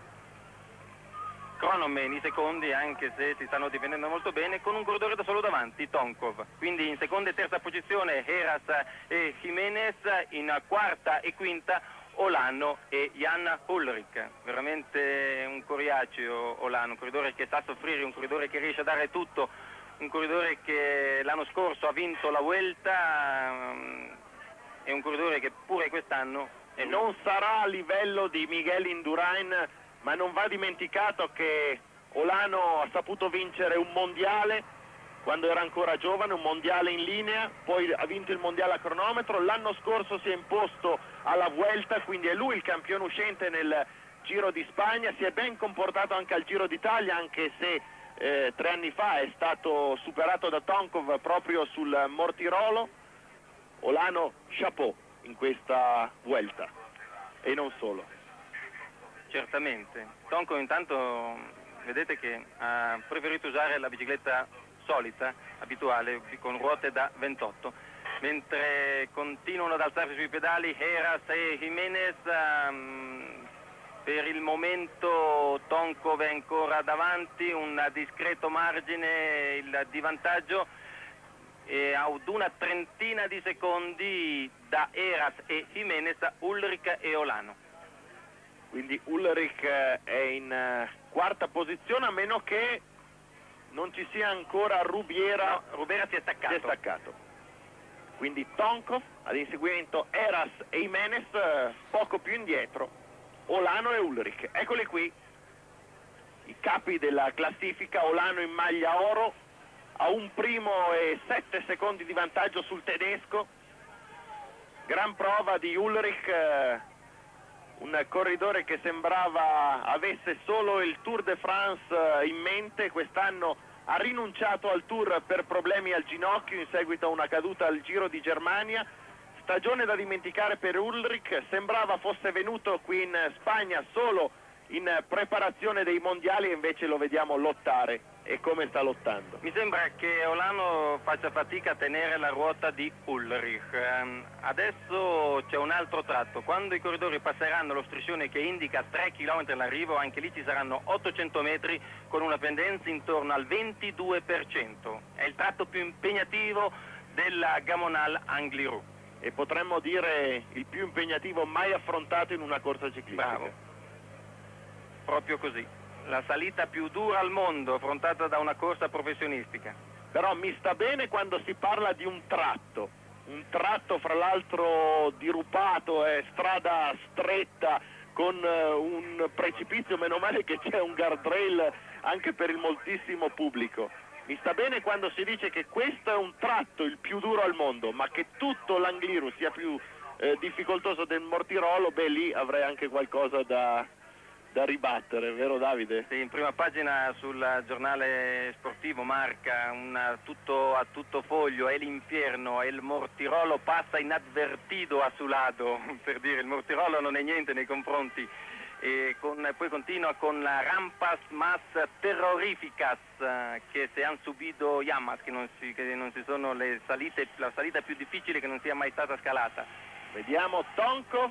cronomen i secondi, anche se si stanno difendendo molto bene, con un corridore da solo davanti, Tonkov. Quindi in seconda e terza posizione Heras e Jimenez, in quarta e quinta Olano e Jan Ullrich. Veramente un coriaceo Olano, un corridore che sa soffrire, un corridore che riesce a dare tutto, un corridore che l'anno scorso ha vinto la Vuelta, è un corridore che pure quest'anno non sarà a livello di Miguel Indurain, ma non va dimenticato che Olano ha saputo vincere un mondiale quando era ancora giovane, un mondiale in linea, poi ha vinto il mondiale a cronometro, l'anno scorso si è imposto alla Vuelta, quindi è lui il campione uscente nel Giro di Spagna, si è ben comportato anche al Giro d'Italia, anche se 3 anni fa è stato superato da Tonkov proprio sul Mortirolo. Olano chapeau in questa Vuelta, e non solo. Certamente. Tonkov intanto vedete che ha preferito usare la bicicletta solita, abituale, con ruote da 28, mentre continuano ad alzarsi sui pedali Heras e Jimenez. Per il momento Tonkov è ancora davanti, un discreto margine di vantaggio, e ad una trentina di secondi da Heras e Jimenez, Ullrich e Olano. Quindi Ullrich è in quarta posizione, a meno che non ci sia ancora Rubiera. No, Rubiera si è staccato. Quindi Tonkov, ad inseguimento Heras e Jimenez, poco più indietro Olano e Ullrich. Eccoli qui i capi della classifica. Olano in maglia oro a 1 e 7 secondi di vantaggio sul tedesco. Gran prova di Ullrich, un corridore che sembrava avesse solo il Tour de France in mente. Quest'anno ha rinunciato al Tour per problemi al ginocchio in seguito a una caduta al Giro di Germania. Stagione da dimenticare per Ullrich, sembrava fosse venuto qui in Spagna solo in preparazione dei mondiali, e invece lo vediamo lottare, e come sta lottando. Mi sembra che Olano faccia fatica a tenere la ruota di Ulrich. Adesso c'è un altro tratto. Quando i corridori passeranno lo striscione che indica 3 km all'arrivo, anche lì ci saranno 800 metri con una pendenza intorno al 22%. È il tratto più impegnativo della Gamonal Angliru. E potremmo dire il più impegnativo mai affrontato in una corsa ciclistica. Bravo. Proprio così. La salita più dura al mondo affrontata da una corsa professionistica. Però mi sta bene quando si parla di un tratto fra l'altro dirupato, è strada stretta con un precipizio, meno male che c'è un guardrail anche per il moltissimo pubblico. Mi sta bene quando si dice che questo è un tratto il più duro al mondo, ma che tutto l'Angliru sia più difficoltoso del Mortirolo, beh, lì avrei anche qualcosa da ribattere, vero Davide? Sì, in prima pagina sul giornale sportivo Marca, a tutto foglio, è l'inferno, e il Mortirolo passa inadvertito a su lado, per dire, il Mortirolo non è niente nei confronti. E poi continua con la rampas más terrorificas che se han subido llamas, che non si sono la salita più difficile che non sia mai stata scalata. Vediamo Tonkov,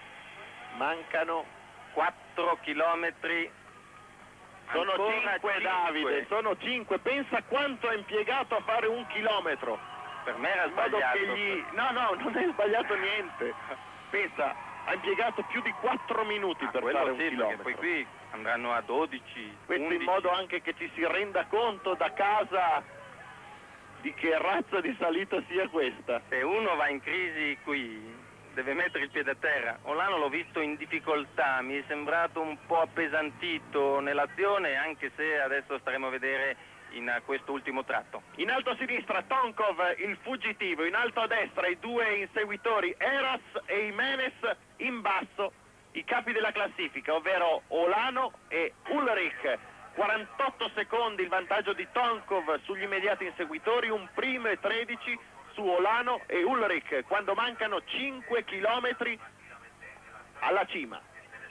mancano 4 chilometri. Sono 5, Davide, sono 5, pensa quanto ha impiegato a fare 1 chilometro. Per me era sbagliato. No, non è sbagliato niente, pensa, ha impiegato più di 4 minuti per fare 1 chilometro. Poi qui andranno a 12, questo 11. In modo anche che ci si renda conto da casa di che razza di salita sia questa. Se uno va in crisi qui deve mettere il piede a terra. Olano l'ho visto in difficoltà, mi è sembrato un po' appesantito nell'azione, anche se adesso staremo a vedere in questo ultimo tratto. In alto a sinistra Tonkov, il fuggitivo, in alto a destra i due inseguitori Heras e Jimenez, in basso i capi della classifica, ovvero Olano e Ulrich. 48 secondi il vantaggio di Tonkov sugli immediati inseguitori, un primo e 13 su Olano e Ulrich quando mancano 5 chilometri alla cima,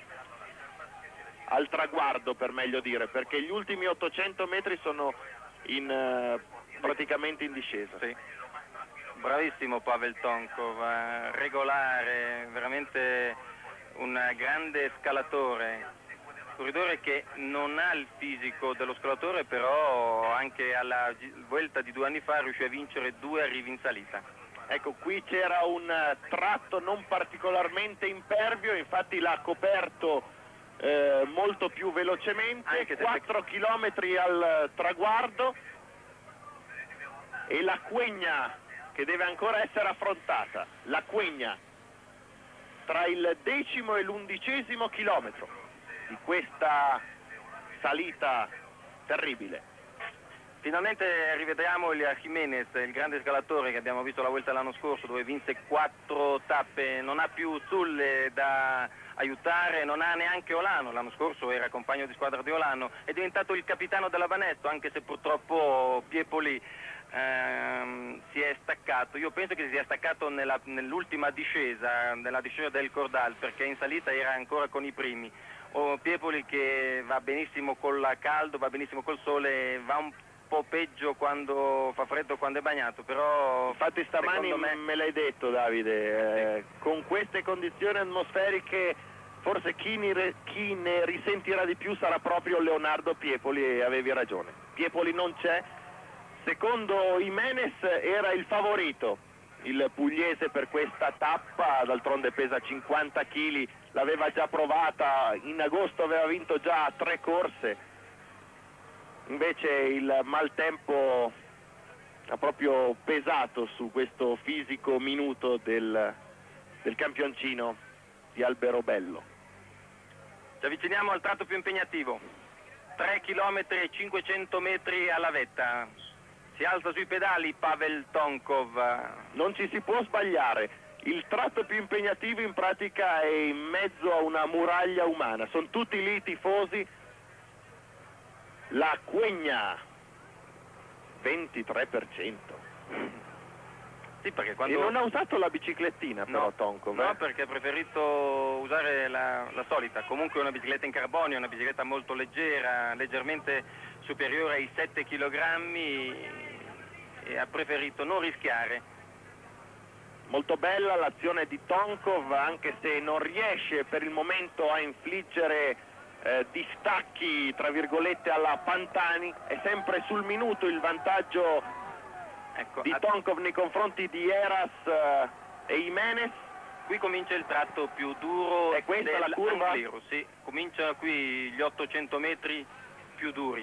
al traguardo per meglio dire, perché gli ultimi 800 metri sono praticamente in discesa. Sì. Bravissimo Pavel Tonkov, regolare, veramente un grande scalatore, corridore che non ha il fisico dello scalatore, però anche alla Vuelta di 2 anni fa riuscì a vincere 2 arrivi in salita. Ecco, qui c'era un tratto non particolarmente impervio, infatti l'ha coperto molto più velocemente, 4 chilometri al traguardo, e la Quegna che deve ancora essere affrontata, la Quegna tra il 10° e l'11° chilometro di questa salita terribile. Finalmente rivedremo il Jimenez, il grande scalatore che abbiamo visto la Vuelta l'anno scorso, dove vinse 4 tappe, non ha più Zulle da aiutare, non ha neanche Olano, l'anno scorso era compagno di squadra di Olano, è diventato il capitano della Vanetto, anche se purtroppo Piepoli si è staccato. Io penso che si sia staccato nell'ultima discesa, nella discesa del Cordal, perché in salita era ancora con i primi. Piepoli che va benissimo col caldo, va benissimo col sole, va un po' peggio quando fa freddo, quando è bagnato, però infatti stamani me l'hai detto Davide, con queste condizioni atmosferiche forse chi ne risentirà di più sarà proprio Leonardo Piepoli, e avevi ragione, Piepoli non c'è. Secondo Jimenez era il favorito, il pugliese, per questa tappa, d'altronde pesa 50 kg, l'aveva già provata, in agosto aveva vinto già 3 corse, invece il maltempo ha proprio pesato su questo fisico minuto del campioncino di Alberobello. Ci avviciniamo al tratto più impegnativo, 3 km e 500 metri alla vetta. Si alza sui pedali Pavel Tonkov. Non ci si può sbagliare, il tratto più impegnativo in pratica è in mezzo a una muraglia umana, sono tutti lì i tifosi. La Quegna 23%. Sì, perché quando... E non ha usato la biciclettina però No, Tonkov. no, perché ha preferito usare la solita, comunque una bicicletta in carbonio, una bicicletta molto leggera, leggermente superiore ai 7 kg, e ha preferito non rischiare. Molto bella l'azione di Tonkov, anche se non riesce per il momento a infliggere distacchi tra virgolette alla Pantani. È sempre sul minuto il vantaggio, ecco, di Tonkov nei confronti di Heras e Jimenez. Qui comincia il tratto più duro. È questa la curva? Angliru, sì, comincia qui gli 800 metri più duri.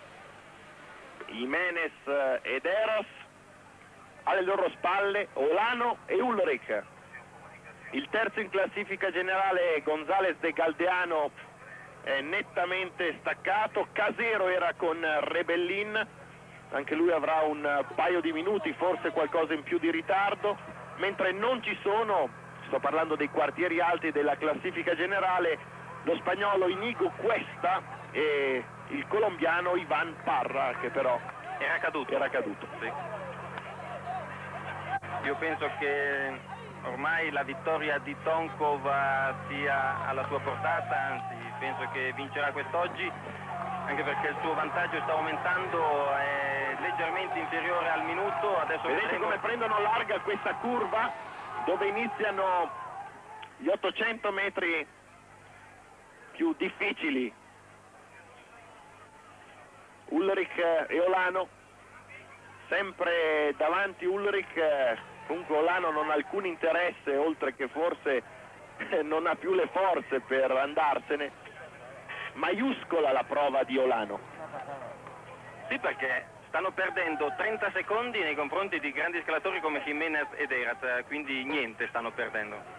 Jimenez ed Heras, alle loro spalle Olano e Ullrich. Il terzo in classifica generale González de Galdeano è nettamente staccato. Casero era con Rebellin, anche lui avrà un paio di minuti, forse qualcosa in più di ritardo, mentre non ci sono, sto parlando dei quartieri alti della classifica generale, lo spagnolo Inigo Cuesta e il colombiano Ivan Parra, che però era caduto. Sì. Io penso che ormai la vittoria di Tonkov sia alla sua portata, anzi penso che vincerà quest'oggi, anche perché il suo vantaggio sta aumentando, è leggermente inferiore al minuto. Adesso vedete come prendono larga questa curva dove iniziano gli 800 metri più difficili. Ullrich e Olano, sempre davanti Ullrich, comunque Olano non ha alcun interesse, oltre che forse non ha più le forze per andarsene. Maiuscola la prova di Olano. Sì, perché stanno perdendo 30 secondi nei confronti di grandi scalatori come Jimenez ed Heras, quindi niente stanno perdendo.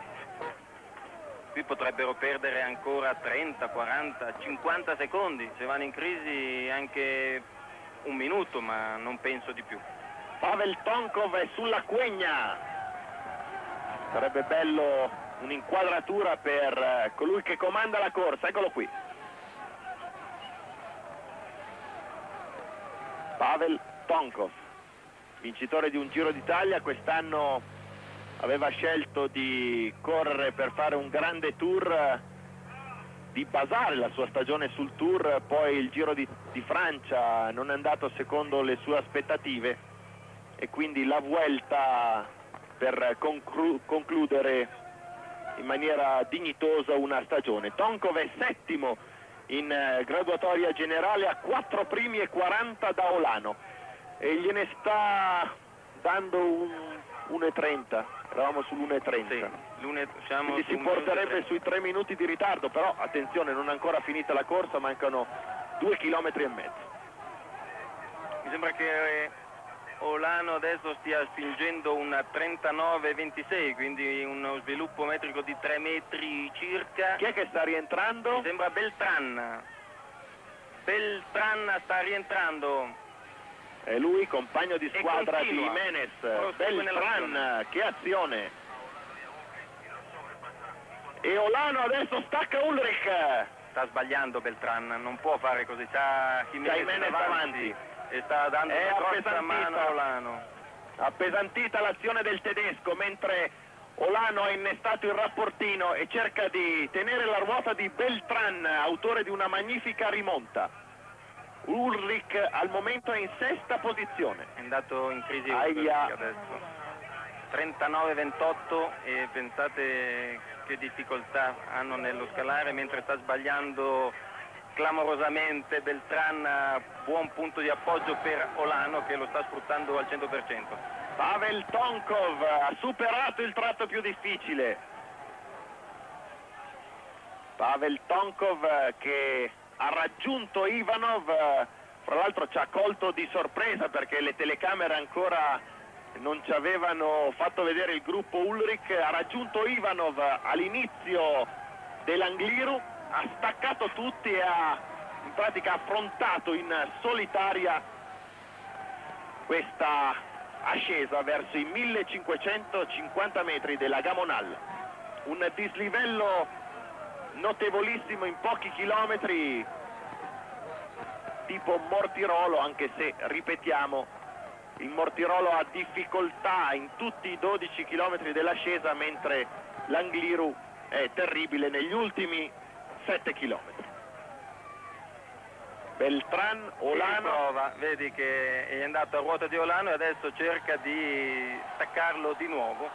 Qui potrebbero perdere ancora 30, 40, 50 secondi, se vanno in crisi anche un minuto, ma non penso di più. Pavel Tonkov è sulla quegna, sarebbe bello un'inquadratura per colui che comanda la corsa, eccolo qui. Pavel Tonkov, vincitore di un Giro d'Italia, quest'anno aveva scelto di correre per fare un grande tour, di basare la sua stagione sul tour, poi il Giro di Francia non è andato secondo le sue aspettative e quindi la Vuelta per concludere in maniera dignitosa una stagione. Tonkov è settimo in graduatoria generale a 4 primi e 40 da Olano e gliene sta dando un 1,30, eravamo sull'1,30. Sì, quindi si porterebbe sui 3 minuti di ritardo, però attenzione, non è ancora finita la corsa, mancano 2 chilometri e mezzo. Mi sembra che Olano adesso stia spingendo un 39,26, quindi uno sviluppo metrico di 3 metri circa. Chi è che sta rientrando? Mi sembra Beltran sta rientrando. È lui, compagno di squadra di Jimenez. Beltran, che azione! E Olano adesso stacca Ullrich. Sta sbagliando Beltran, non può fare così, c'ha Jimenez davanti e sta dando una grossa mano a Olano. Appesantita l'azione del tedesco, mentre Olano ha innestato il rapportino e cerca di tenere la ruota di Beltran, autore di una magnifica rimonta. Ullrich al momento è in sesta posizione. È andato in crisi adesso. 39-28 e pensate che difficoltà hanno nello scalare, mentre sta sbagliando clamorosamente Beltran, buon punto di appoggio per Olano che lo sta sfruttando al 100%. Pavel Tonkov ha superato il tratto più difficile. Pavel Tonkov che ha raggiunto Ivanov, fra l'altro ci ha colto di sorpresa perché le telecamere ancora non ci avevano fatto vedere il gruppo Ullrich. Ha raggiunto Ivanov all'inizio dell'Angliru, ha staccato tutti e ha in pratica affrontato in solitaria questa ascesa verso i 1550 metri della Gamonal. Un dislivello notevolissimo in pochi chilometri, tipo Mortirolo, anche se, ripetiamo, il Mortirolo ha difficoltà in tutti i 12 km dell'ascesa, mentre l'Angliru è terribile negli ultimi 7 km. Beltran, Olano. Prova, vedi che è andato a ruota di Olano e adesso cerca di staccarlo di nuovo.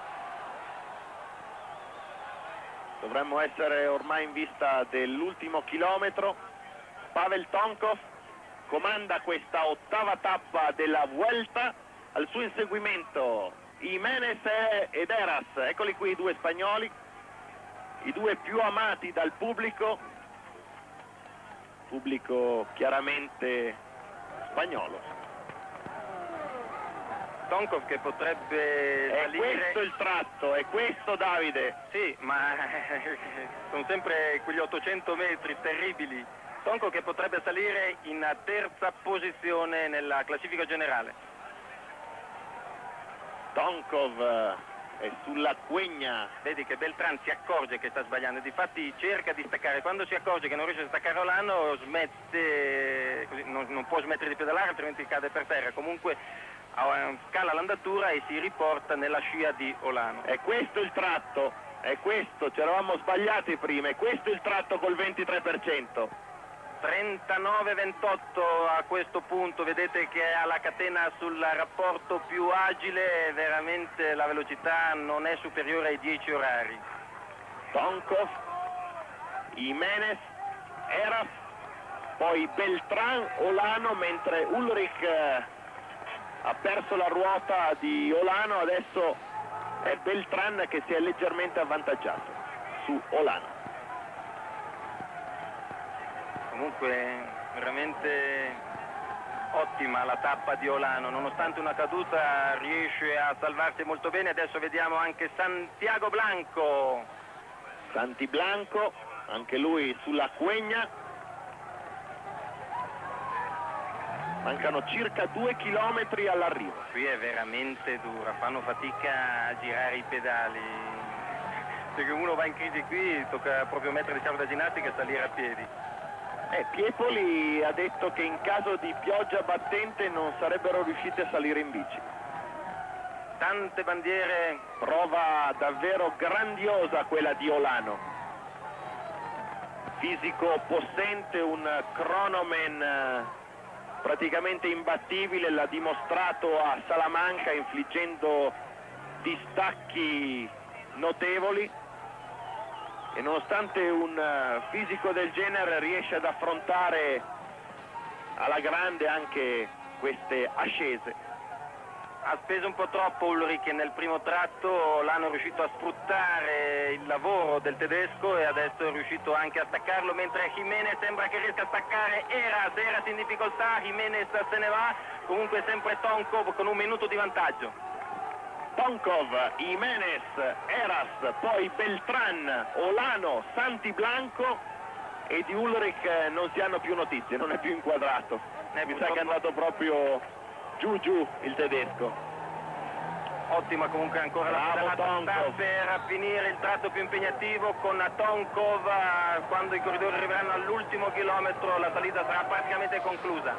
Dovremmo essere ormai in vista dell'ultimo chilometro. Pavel Tonkov comanda questa ottava tappa della Vuelta. Al suo inseguimento Jiménez ed Heras. Eccoli qui i due spagnoli, i due più amati dal pubblico chiaramente spagnolo. Tonkov che potrebbe salire... È questo il tratto, è questo, Davide. Sì, ma sono sempre quegli 800 metri terribili. Tonkov che potrebbe salire in terza posizione nella classifica generale. Tonkov è sulla Quegna. Vedi che Beltran si accorge che sta sbagliando, difatti cerca di staccare. Quando si accorge che non riesce a staccare Olano smette, così, non può smettere di pedalare, altrimenti cade per terra. Comunque scala l'andatura e si riporta nella scia di Olano. È questo il tratto, è questo, ci eravamo sbagliati prima, è questo il tratto col 23%. 39-28 a questo punto, vedete che ha la catena sul rapporto più agile, veramente la velocità non è superiore ai 10 orari. Tonkov, Jiménez, Heras, poi Beltran, Olano, mentre Ulrich ha perso la ruota di Olano, adesso è Beltran che si è leggermente avvantaggiato su Olano. Comunque veramente ottima la tappa di Olano, nonostante una caduta riesce a salvarsi molto bene. Adesso vediamo anche Santiago Blanco. Santi Blanco, anche lui sulla Quegna. Mancano circa 2 chilometri all'arrivo. Qui è veramente dura, fanno fatica a girare i pedali. Se uno va in crisi qui tocca proprio mettere il carro da ginnastica e salire a piedi. Piepoli ha detto che in caso di pioggia battente non sarebbero riusciti a salire in bici. Tante bandiere. Prova davvero grandiosa quella di Olano. Fisico possente, un cronoman praticamente imbattibile, l'ha dimostrato a Salamanca infliggendo distacchi notevoli. E nonostante un fisico del genere riesce ad affrontare alla grande anche queste ascese. Ha speso un po' troppo Ulrich nel primo tratto, l'hanno riuscito a sfruttare il lavoro del tedesco e adesso è riuscito anche a staccarlo, mentre Jiménez sembra che riesca a staccare Heras in difficoltà, Jiménez se ne va, comunque sempre Tonkov con un minuto di vantaggio. Tonkov, Jiménez, Heras, poi Beltran, Olano, Santi Blanco, e di Ulrich non si hanno più notizie, non è più inquadrato. Mi sa che è andato proprio giù il tedesco. Ottima comunque ancora la pedalata per finire il tratto più impegnativo con Tonkov. Quando i corridori arriveranno all'ultimo chilometro la salita sarà praticamente conclusa.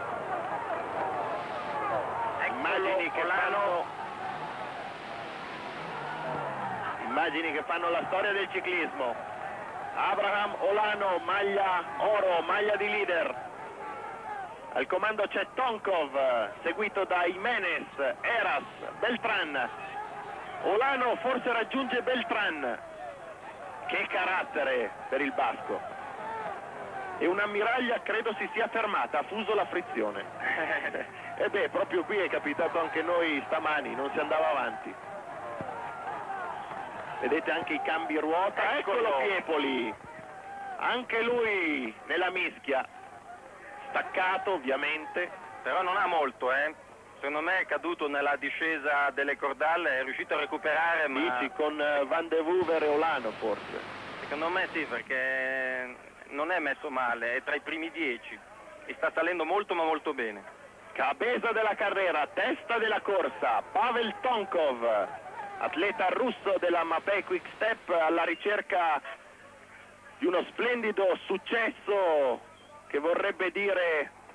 Immagini che fanno la storia del ciclismo. Abraham Olano, maglia oro, maglia di leader. Al comando c'è Tonkov, seguito da Jiménez, Heras, Beltran. Olano forse raggiunge Beltran. Che carattere per il basco. E un'ammiraglia credo si sia fermata, ha fuso la frizione. E beh, proprio qui è capitato anche noi stamani, non si andava avanti. Vedete anche i cambi ruota, eccolo Piepoli, anche lui nella mischia, staccato ovviamente. Però non ha molto, secondo me è caduto nella discesa delle Cordale, è riuscito a recuperare, ma... Dici con Van de Vuver e Olano forse? Secondo me sì, perché non è messo male, è tra i primi 10 e sta salendo molto ma molto bene. Cabeza della carriera, testa della corsa, Pavel Tonkov, atleta russo della Mapei Quick Step, alla ricerca di uno splendido successo che vorrebbe dire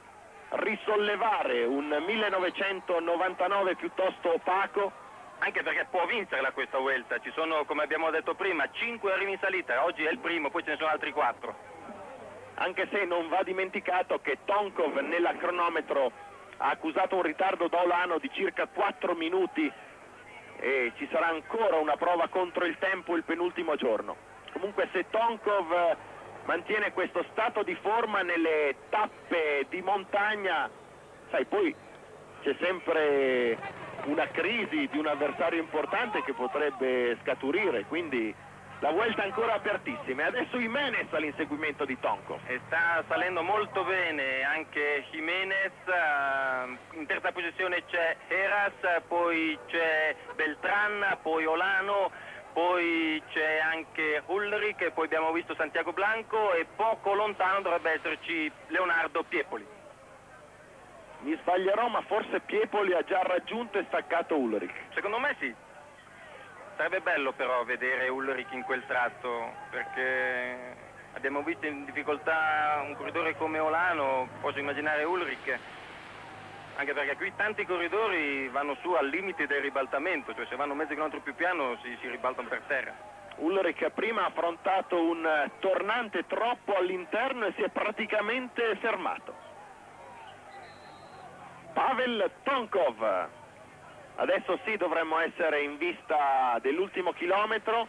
risollevare un 1999 piuttosto opaco, anche perché può vincerla questa Vuelta. Ci sono, come abbiamo detto prima, 5 arrivi in salita, oggi è il primo, poi ce ne sono altri 4. anche se non va dimenticato che Tonkov nella cronometro ha accusato un ritardo da Olano di circa 4 minuti e ci sarà ancora una prova contro il tempo il penultimo giorno. Comunque se Tonkov mantiene questo stato di forma nelle tappe di montagna, sai, poi c'è sempre una crisi di un avversario importante che potrebbe scaturire, quindi la Vuelta è ancora apertissima. E adesso Jimenez all'inseguimento di Tonkov. E sta salendo molto bene anche Jimenez, in terza posizione c'è Heras, poi c'è Beltran, poi Olano, poi c'è anche Ulrich, e poi abbiamo visto Santiago Blanco e poco lontano dovrebbe esserci Leonardo Piepoli. Mi sbaglierò, ma forse Piepoli ha già raggiunto e staccato Ulrich. Secondo me sì. Sarebbe bello però vedere Ulrich in quel tratto, perché abbiamo visto in difficoltà un corridore come Olano, posso immaginare Ulrich, anche perché qui tanti corridori vanno su al limite del ribaltamento, cioè se vanno mezzo chilometro più piano si ribaltano per terra. Ulrich prima ha affrontato un tornante troppo all'interno e si è praticamente fermato. Pavel Tonkov. Adesso sì, dovremmo essere in vista dell'ultimo chilometro,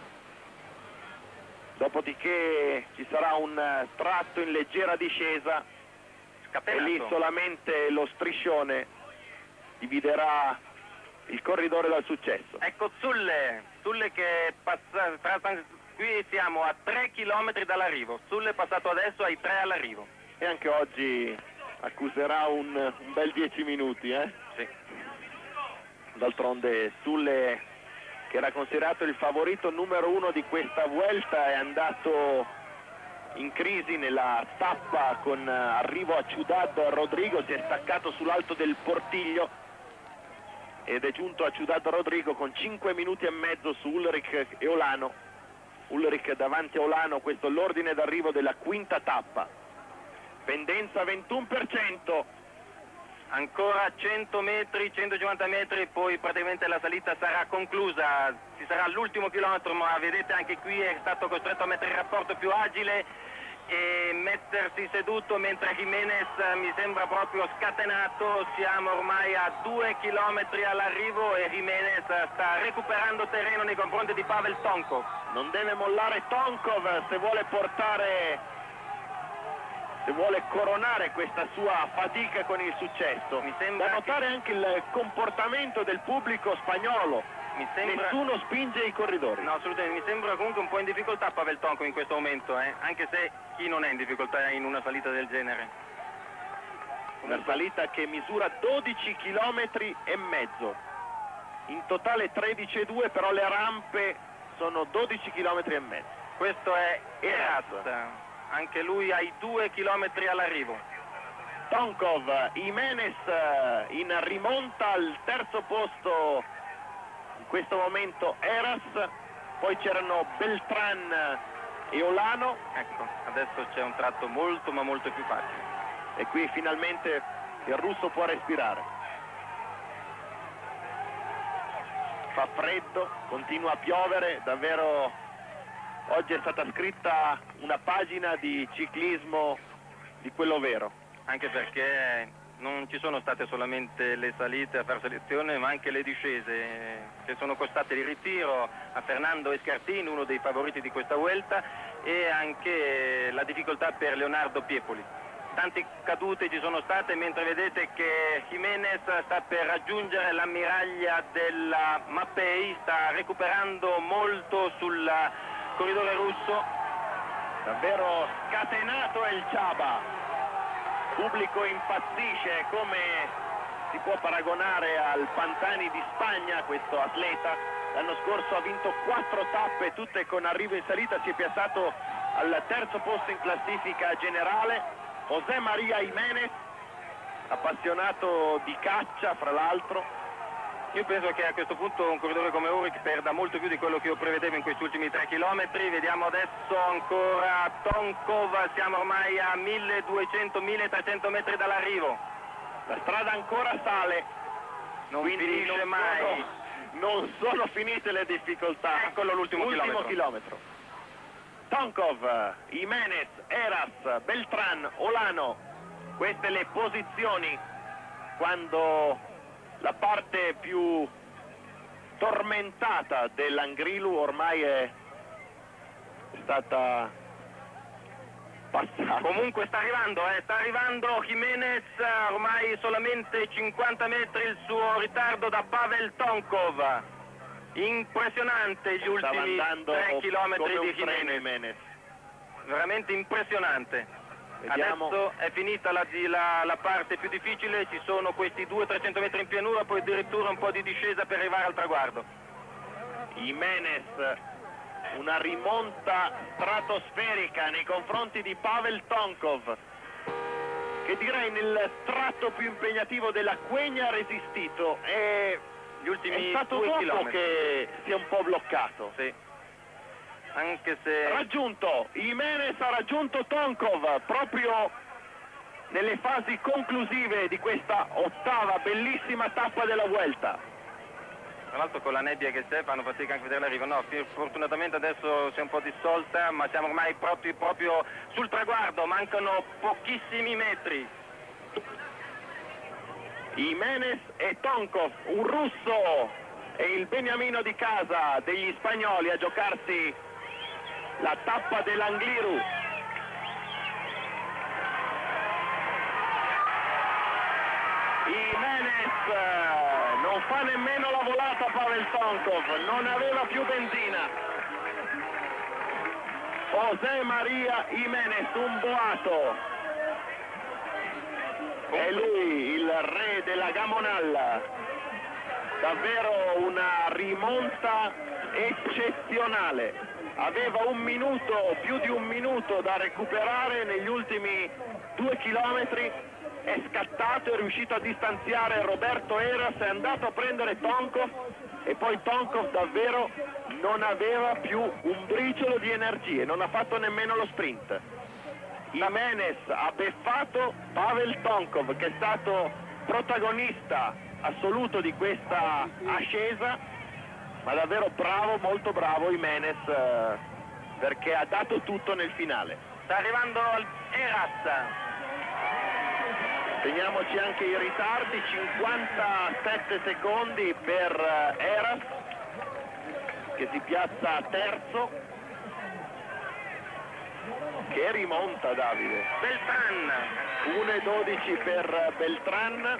dopodiché ci sarà un tratto in leggera discesa e lì solamente lo striscione dividerà il corridore dal successo. Ecco Zulle che passa, qui siamo a 3 chilometri dall'arrivo, Zulle è passato adesso ai 3 all'arrivo. E anche oggi accuserà un bel 10 minuti, Sì. D'altronde Zulle, che era considerato il favorito numero 1 di questa Vuelta, è andato in crisi nella tappa con arrivo a Ciudad Rodrigo, si è staccato sull'alto del Portiglio ed è giunto a Ciudad Rodrigo con 5 minuti e mezzo su Ulrich e Olano. Ulrich davanti a Olano, questo è l'ordine d'arrivo della quinta tappa. Pendenza 21%. Ancora 100 metri, 150 metri, poi praticamente la salita sarà conclusa, ci sarà l'ultimo chilometro, ma vedete anche qui è stato costretto a mettere il rapporto più agile e mettersi seduto, mentre Jimenez mi sembra proprio scatenato. Siamo ormai a 2 chilometri all'arrivo e Jimenez sta recuperando terreno nei confronti di Pavel Tonkov. Non deve mollare Tonkov se vuole coronare questa sua fatica con il successo. Mi sembra da notare anche il comportamento del pubblico spagnolo. Nessuno spinge i corridori. No, assolutamente, mi sembra comunque un po' in difficoltà Pavel Tonkov in questo momento, anche se chi non è in difficoltà in una salita del genere. Una salita che misura 12 km e mezzo, in totale 13,2, però le rampe sono 12 km e mezzo. Questo è Heras, anche lui ai 2 chilometri all'arrivo. Tonkov, Jimenez in rimonta al terzo posto, in questo momento Heras, poi c'erano Beltran e Olano. Ecco, adesso c'è un tratto molto ma molto più facile. E qui finalmente il russo può respirare. Fa freddo, continua a piovere, davvero oggi è stata scritta una pagina di ciclismo di quello vero. Anche perché non ci sono state solamente le salite a far selezione, ma anche le discese che sono costate il ritiro a Fernando Escartin, uno dei favoriti di questa Vuelta, e anche la difficoltà per Leonardo Piepoli. Tante cadute ci sono state, mentre vedete che Jimenez sta per raggiungere l'ammiraglia della Mapei, sta recuperando molto sul corridore russo. Davvero scatenato è il Chaba, pubblico impazzisce, come si può paragonare al Pantani di Spagna questo atleta. L'anno scorso ha vinto 4 tappe, tutte con arrivo in salita, si è piazzato al terzo posto in classifica generale. José María Jiménez, appassionato di caccia fra l'altro, Io penso che a questo punto un corridore come Ulrich perda molto più di quello che io prevedevo in questi ultimi 3 chilometri. Vediamo adesso ancora Tonkov, siamo ormai a 1200-1300 metri dall'arrivo. La strada ancora sale, Non finisce mai. Non sono finite le difficoltà. Eccolo l'ultimo chilometro. Tonkov, Jimenez, Heras, Beltran, Olano, queste le posizioni quando la parte più tormentata dell'Angrilu ormai è stata passata. Comunque sta arrivando Jimenez, ormai solamente 50 metri il suo ritardo da Pavel Tonkov. Impressionante gli ultimi 3 chilometri di Jimenez. Veramente impressionante. Vediamo. Adesso è finita la parte più difficile, ci sono questi 200-300 metri in pianura, poi addirittura un po' di discesa per arrivare al traguardo. Jimenez, una rimonta stratosferica nei confronti di Pavel Tonkov, che direi nel tratto più impegnativo della Quegna ha resistito e Gli ultimi è stato 2 dopo chilometri. che si è un po' bloccato. Sì. Anche se... Raggiunto, Jimenez ha raggiunto Tonkov proprio nelle fasi conclusive di questa ottava bellissima tappa della Vuelta. Tra l'altro con la nebbia che c'è fanno fatica anche a vedere l'arrivo. No, fortunatamente adesso si è un po' dissolta, ma siamo ormai proprio sul traguardo, mancano pochissimi metri. Jimenez e Tonkov, un russo e il beniamino di casa degli spagnoli a giocarsi la tappa dell'Angliru. Jimenez non fa nemmeno la volata Pavel Tonkov, non aveva più benzina. José María Jimenez, un boato. È lui il re della Gamonal. Davvero una rimonta eccezionale. Aveva un minuto, più di un minuto da recuperare negli ultimi 2 chilometri, è scattato, è riuscito a distanziare Roberto Heras, è andato a prendere Tonkov e poi Tonkov davvero non aveva più un briciolo di energie, non ha fatto nemmeno lo sprint. Jimenez ha beffato Pavel Tonkov, che è stato protagonista assoluto di questa ascesa, ma davvero bravo, molto bravo Jimenez, perché ha dato tutto nel finale. Sta arrivando Heras. Teniamoci anche i ritardi, 57 secondi per Heras, che si piazza terzo. Che rimonta Davide. Beltran. 1,12 per Beltran.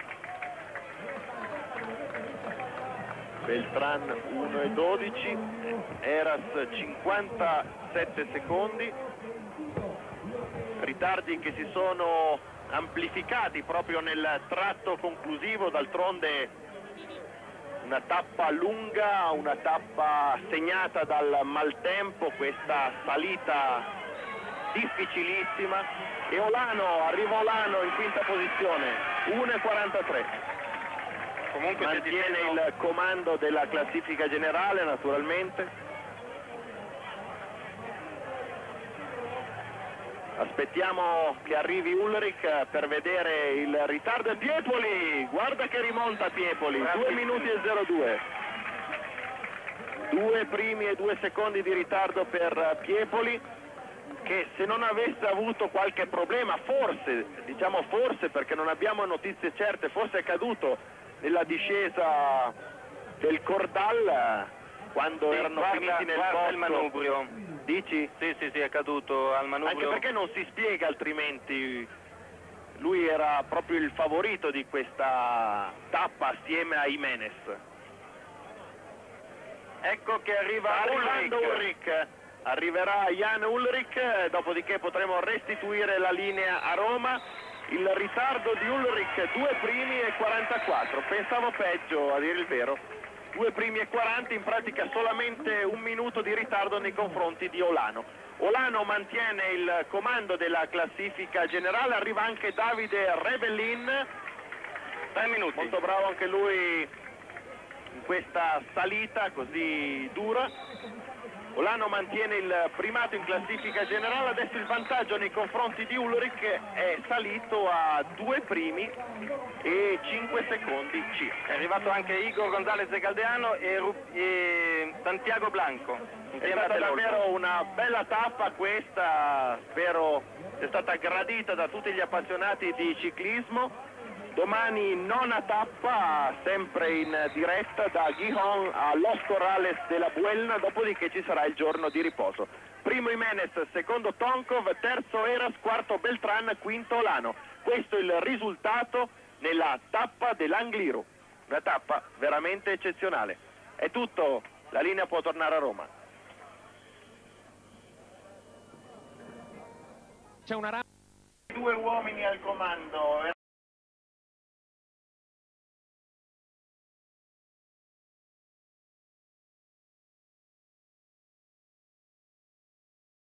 Beltran 1,12, Heras 57 secondi, ritardi che si sono amplificati proprio nel tratto conclusivo. D'altronde una tappa lunga, una tappa segnata dal maltempo, questa salita difficilissima, e arriva Olano in quinta posizione, 1,43. Comunque mantiene il comando della classifica generale naturalmente. Aspettiamo che arrivi Ulrich per vedere il ritardo di Piepoli. Guarda che rimonta Piepoli, 2 minuti e 02. 2 primi e 2 secondi di ritardo per Piepoli, che se non avesse avuto qualche problema, forse, diciamo forse perché non abbiamo notizie certe, forse è caduto nella discesa del Cordal quando erano finiti nel posto. Il manubrio. Dici? Sì, è caduto al manubrio. Anche perché non si spiega altrimenti. Lui era proprio il favorito di questa tappa assieme a Jimenez. Ecco che arriva Ulrich. Arriverà Jan Ulrich, dopodiché potremo restituire la linea a Roma. Il ritardo di Ulrich, 2 primi e 44, pensavo peggio a dire il vero. 2 primi e 40, in pratica solamente un minuto di ritardo nei confronti di Olano. Olano mantiene il comando della classifica generale, arriva anche Davide Rebellin, 3 minuti. molto bravo anche lui in questa salita così dura. Olano mantiene il primato in classifica generale, adesso il vantaggio nei confronti di Ullrich è salito a 2 primi e 5 secondi circa. È arrivato anche Igor Gonzalez de Caldeano e Santiago Blanco. È stata davvero una bella tappa questa, spero sia stata gradita da tutti gli appassionati di ciclismo. Domani nona tappa, sempre in diretta da Gijón a Los Corrales de la Buelna, dopodiché ci sarà il giorno di riposo. Primo Jiménez, secondo Tonkov, terzo Eras, quarto Beltran, quinto Olano. Questo è il risultato nella tappa dell'Angliru, una tappa veramente eccezionale. È tutto, la linea può tornare a Roma. C'è una 2 uomini al comando.